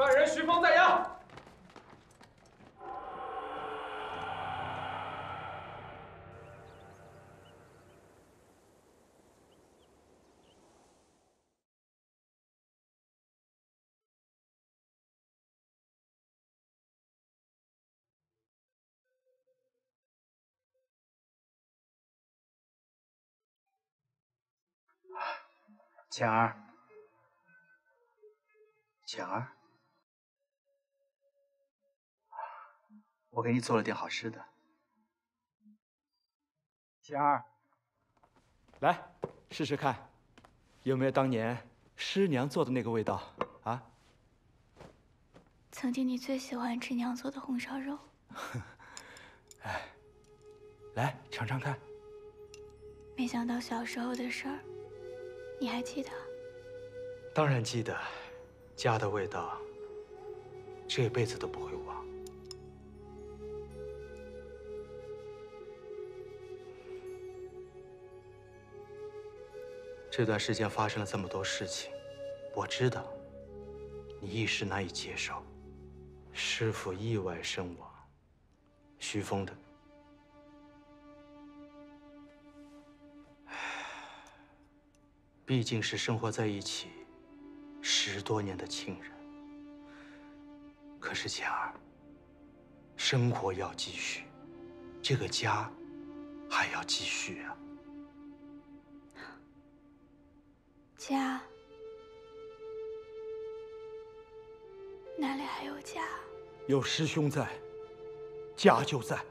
犯人徐峰在押。 浅儿，浅儿，我给你做了点好吃的。 浅儿， 来试试看，有没有当年师娘做的那个味道啊？ 曾经你最喜欢吃娘做的红烧肉。 哎，来尝尝看。 没想到小时候的事儿，你还记得？ 当然记得，家的味道，这辈子都不会忘。这段时间发生了这么多事情，我知道你一时难以接受。师父意外身亡，徐峰的。毕竟是生活在一起十多年的亲人，可是简儿，生活要继续，这个家还要继续啊。 家？哪里还有家？ 有师兄在，家就在。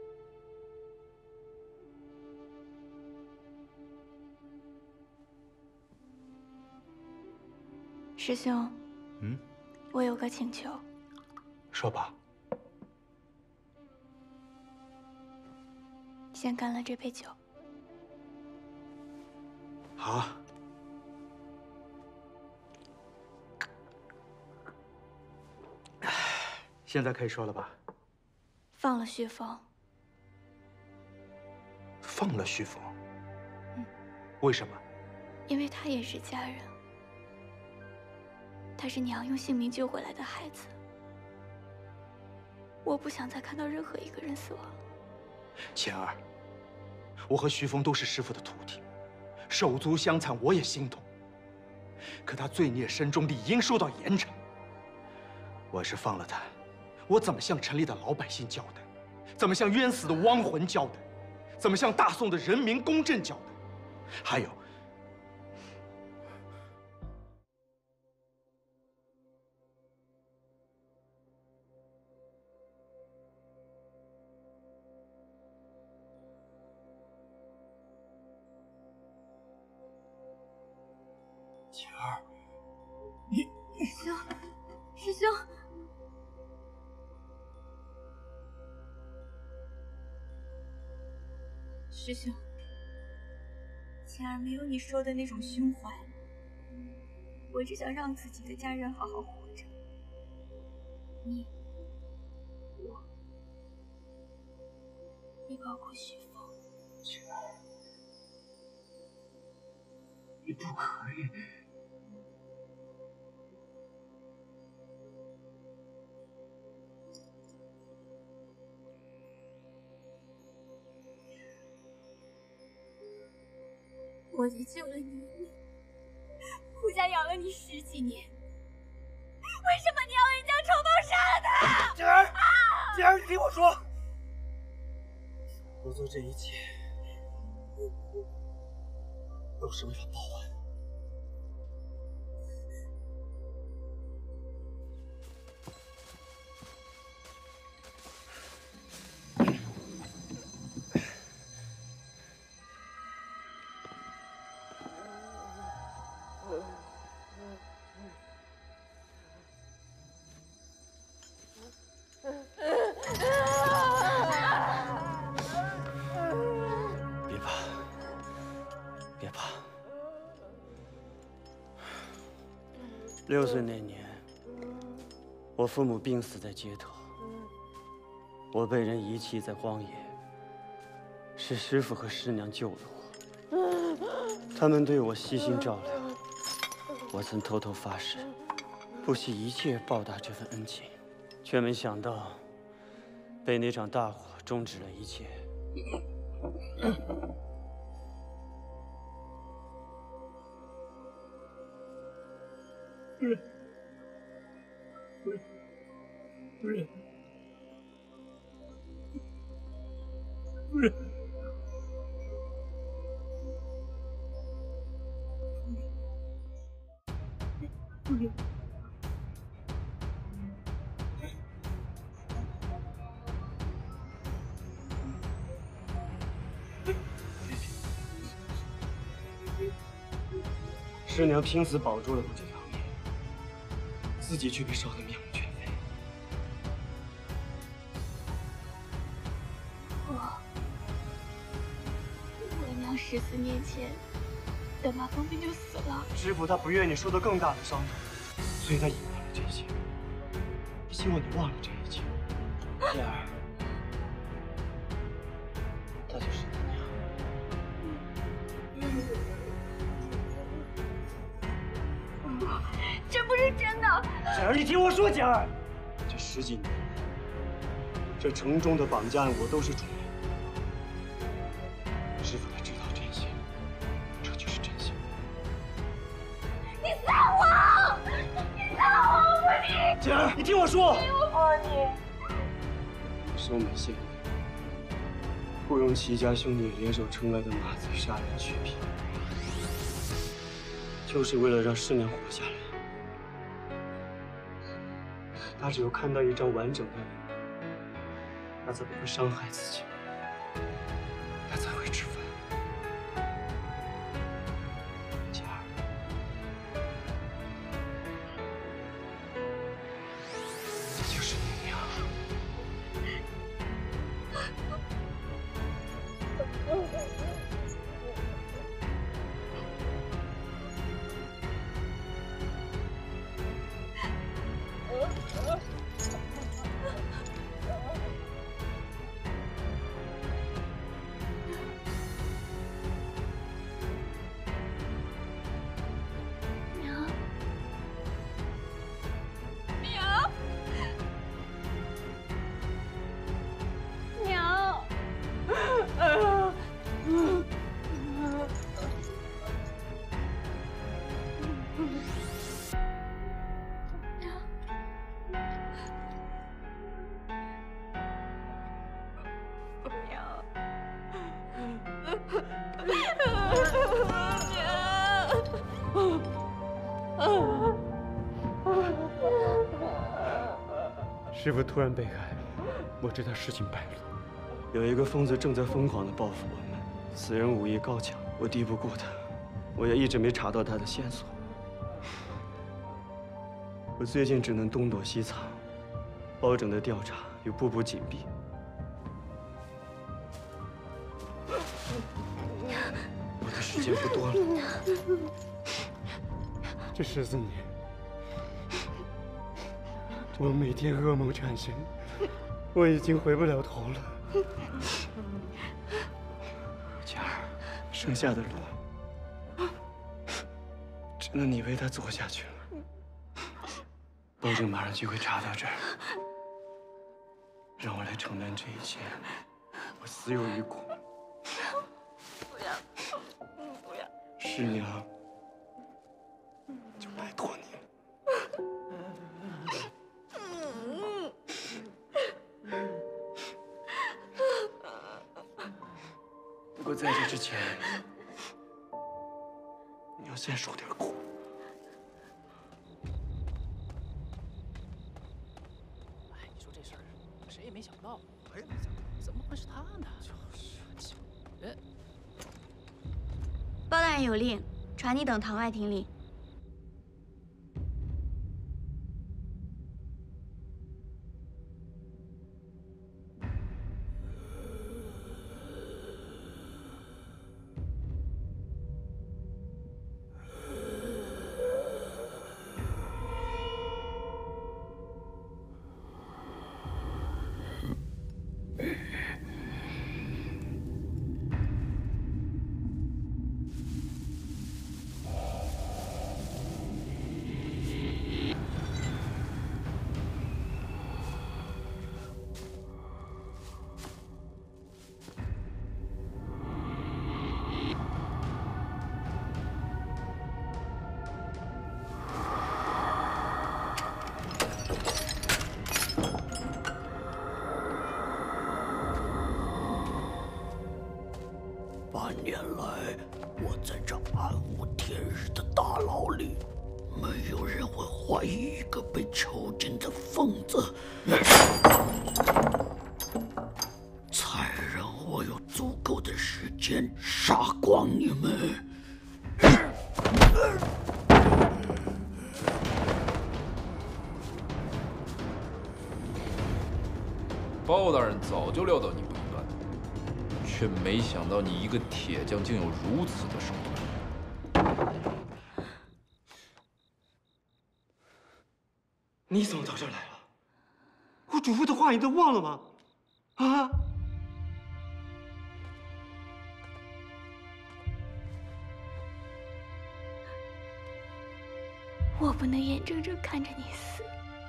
师兄， 嗯， 我有个请求。 说吧。 先干了这杯酒。 好。现在可以说了吧？ 放了徐峰。 放了徐峰？ 嗯。 为什么？ 因为他也是家人。他是娘用性命救回来的孩子，我不想再看到任何一个人死亡。 浅儿，我和徐峰都是师父的徒弟，手足相残，我也心痛。可他罪孽深重，理应受到严惩。我是放了他，我怎么向城里的老百姓交代？怎么向冤死的亡魂交代？怎么向大宋的人民公正交代？还有。 晴儿，你师兄，师兄，师兄，晴儿没有你说的那种胸怀，我只想让自己的家人好好活着。你，我，也包括徐峰。 晴儿，你不可以。 我也救了你一命，顾家养了你十几年，为什么你要一将仇报杀了他？ 静儿，静儿，你听我说，我做这一切都是为了报恩。 别怕，别怕。六岁那年，我父母病死在街头，我被人遗弃在荒野。是师父和师娘救了我，他们对我悉心照料。我曾偷偷发誓， 不惜一切报答这份恩情，却没想到被那场大火终止了一切。 对，对，对，对。 师娘拼死保住了我这条命，自己却被烧得面目全非。 我，我娘十四年前得麻风病就死了。 师傅他不愿你受到更大的伤痛，所以他隐瞒了这些。他希望你忘了这一切。燕儿，她就是你娘。 这不是真的！ 简儿，你听我说，简儿，这十几年，这城中的绑架案我都是主谋。师傅他知道真相，这就是真相。 你撒谎！你撒谎！我不信！ 简儿，你听我说， 我不信！ 收买县令，雇佣齐家兄弟联手城外的马贼杀人取皮，就是为了让师娘活下来。 他只有看到一张完整的脸，他才不会伤害自己，他才会吃饭。佳儿，这就是你娘。师傅突然被害，我知道事情败露，有一个疯子正在疯狂地报复我们。此人武艺高强，我敌不过他，我也一直没查到他的线索。我最近只能东躲西藏，包拯的调查又步步紧逼。我的时间不多了，这十四年。 我每天噩梦缠身，我已经回不了头了。佳儿，剩下的路，只能你为他走下去了。包拯马上就会查到这儿，让我来承担这一切，我死有余辜。 不要，不要， 师娘，就拜托你。 不过在这之前，你要先受点苦。 哎，你说这事儿，谁也没想到，我也没想到，怎么会是他呢？就是，哎， 包大人有令，传你等堂外听令。 年来，我在这暗无天日的大牢里，没有人会怀疑一个被囚禁的疯子，才让我有足够的时间杀光你们。 包大人早就料到你不一般，却没想到你一个铁匠竟有如此的手段。 你怎么到这儿来了？我嘱咐的话你都忘了吗？啊！ 我不能眼睁睁看着你死。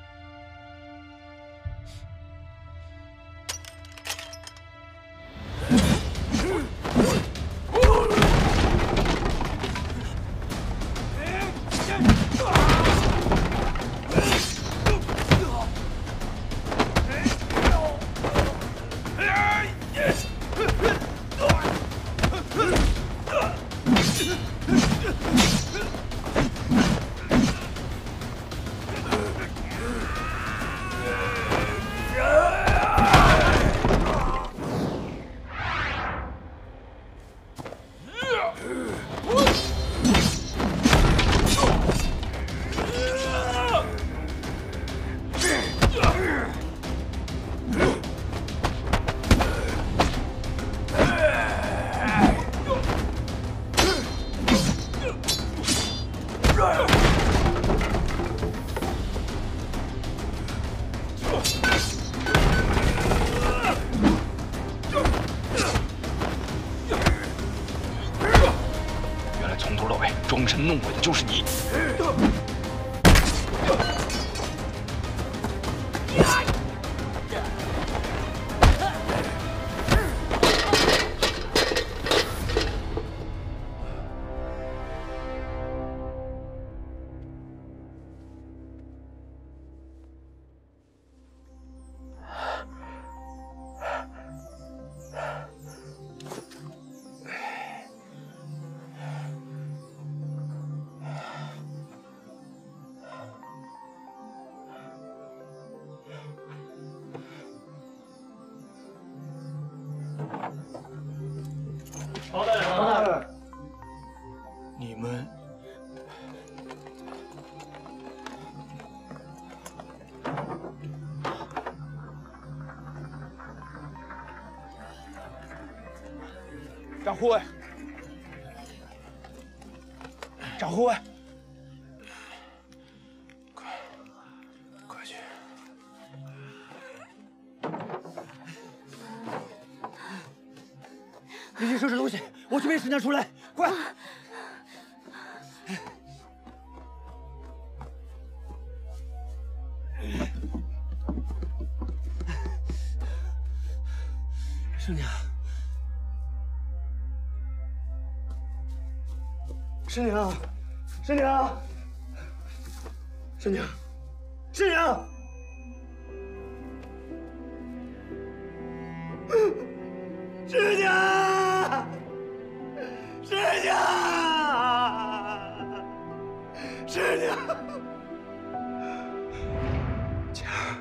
装神弄鬼的就是你！ 包大人，包大人， 你们长护卫，长护卫， 快，快去！ 你去收拾东西，我去陪师娘出来，快！师娘，师娘，师娘，师娘，师娘。 师娘，师娘，师娘， 佳儿，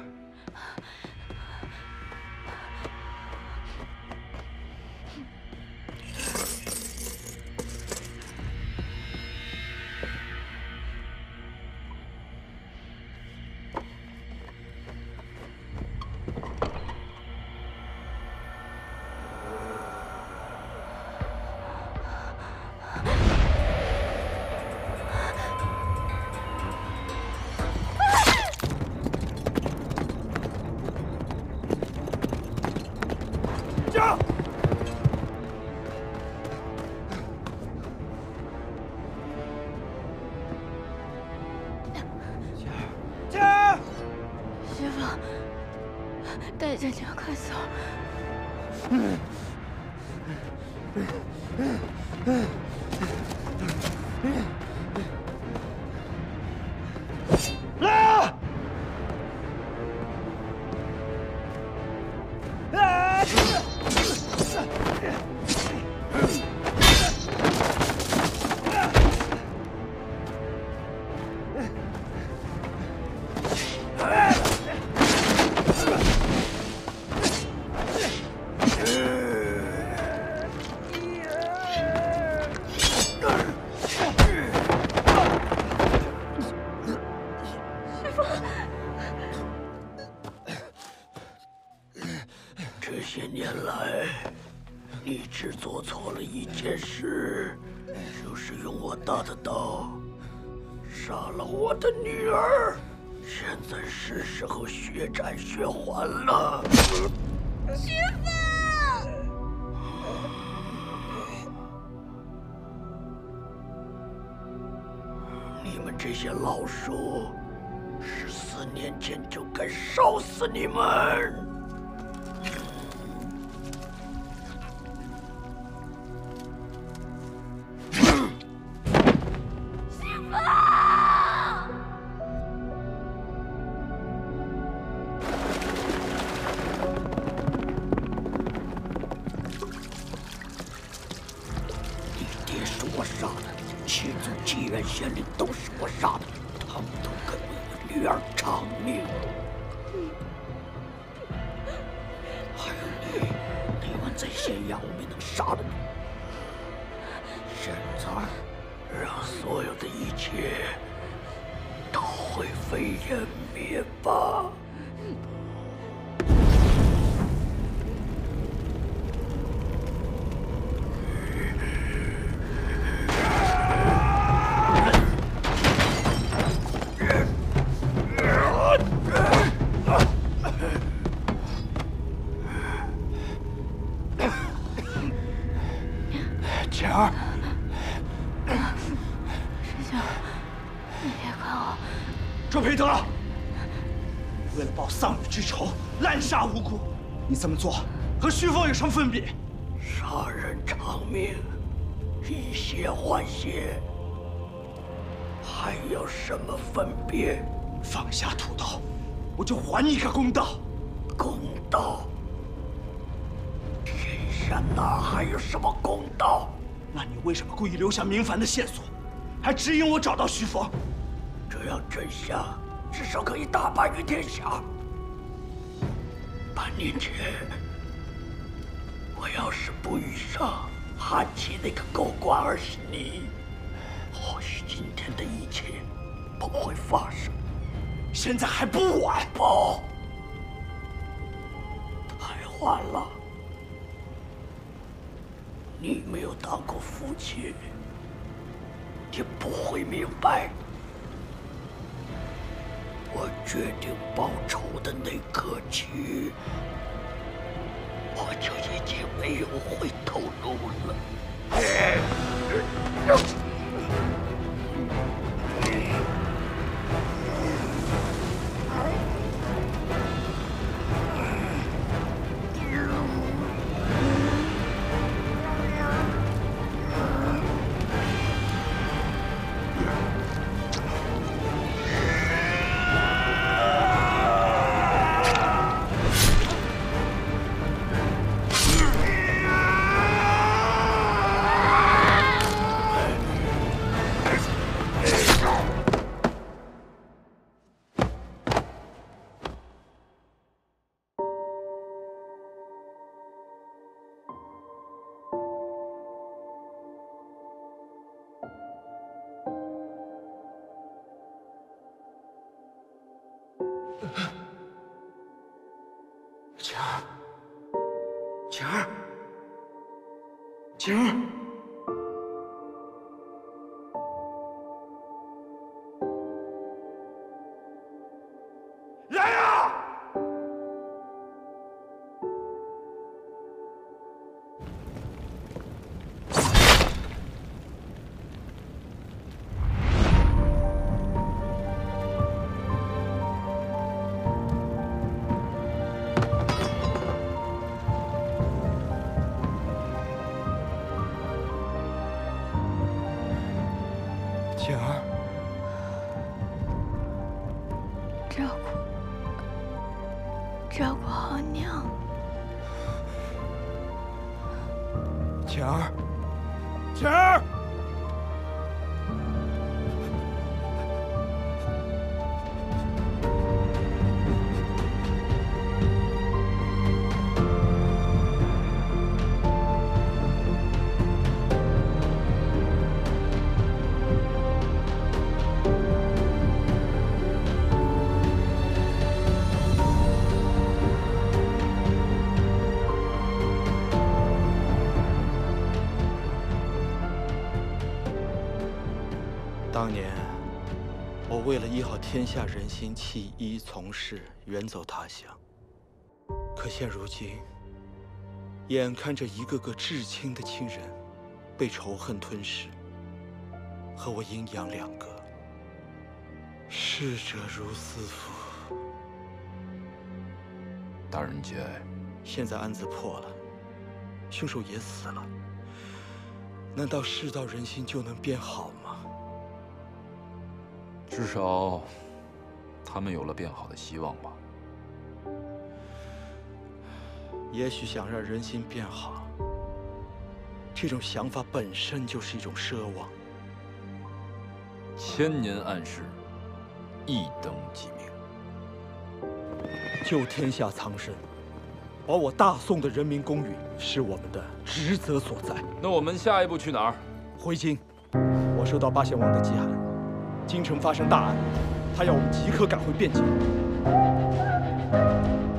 驾！ 佳儿，媳妇，大姐你要快走。嗯。 来啊！ 啊！ 只做错了一件事，就是用我大的刀杀了我的女儿。现在是时候血债血还了。 师父！ 你们这些老鼠，十四年前就该烧死你们！县令都是我杀的，他们都跟我女儿偿命。还有你，你们在县衙，我没能杀了你。现在，让所有的一切都灰飞烟灭吧。 简儿， 师兄，你别管我。 卓培德，为了报丧女之仇，滥杀无辜，你这么做和徐峰有什么分别？ 杀人偿命，以血还血，还有什么分别？ 放下屠刀，我就还你一个公道。 公道？天下哪还有什么公道？ 那你为什么故意留下明凡的线索，还指引我找到徐峰？ 这样真相至少可以大白于天下。半年前，我要是不遇上韩琦那个狗官儿媳你，或许今天的一切不会发生。 现在还不晚。 不，太晚了。你没有当过父亲，也不会明白。我决定报仇的那刻起，我就已经没有回头路了。 晴儿，晴儿，晴儿，来呀！晴儿， 照顾，照顾好娘。 晴儿，晴儿。 当年，我为了医好天下人心，弃医从事，远走他乡。可现如今，眼看着一个个至亲的亲人被仇恨吞噬，和我阴阳两隔，逝者如斯夫。 大人节哀。 现在案子破了，凶手也死了，难道世道人心就能变好吗？ 至少，他们有了变好的希望吧。 也许想让人心变好，这种想法本身就是一种奢望。 千年暗室，一灯即明。 救天下苍生，保我大宋的人民公允，是我们的职责所在。 那我们下一步去哪儿？ 回京。我收到八贤王的急函，京城发生大案，他要我们即刻赶回汴京。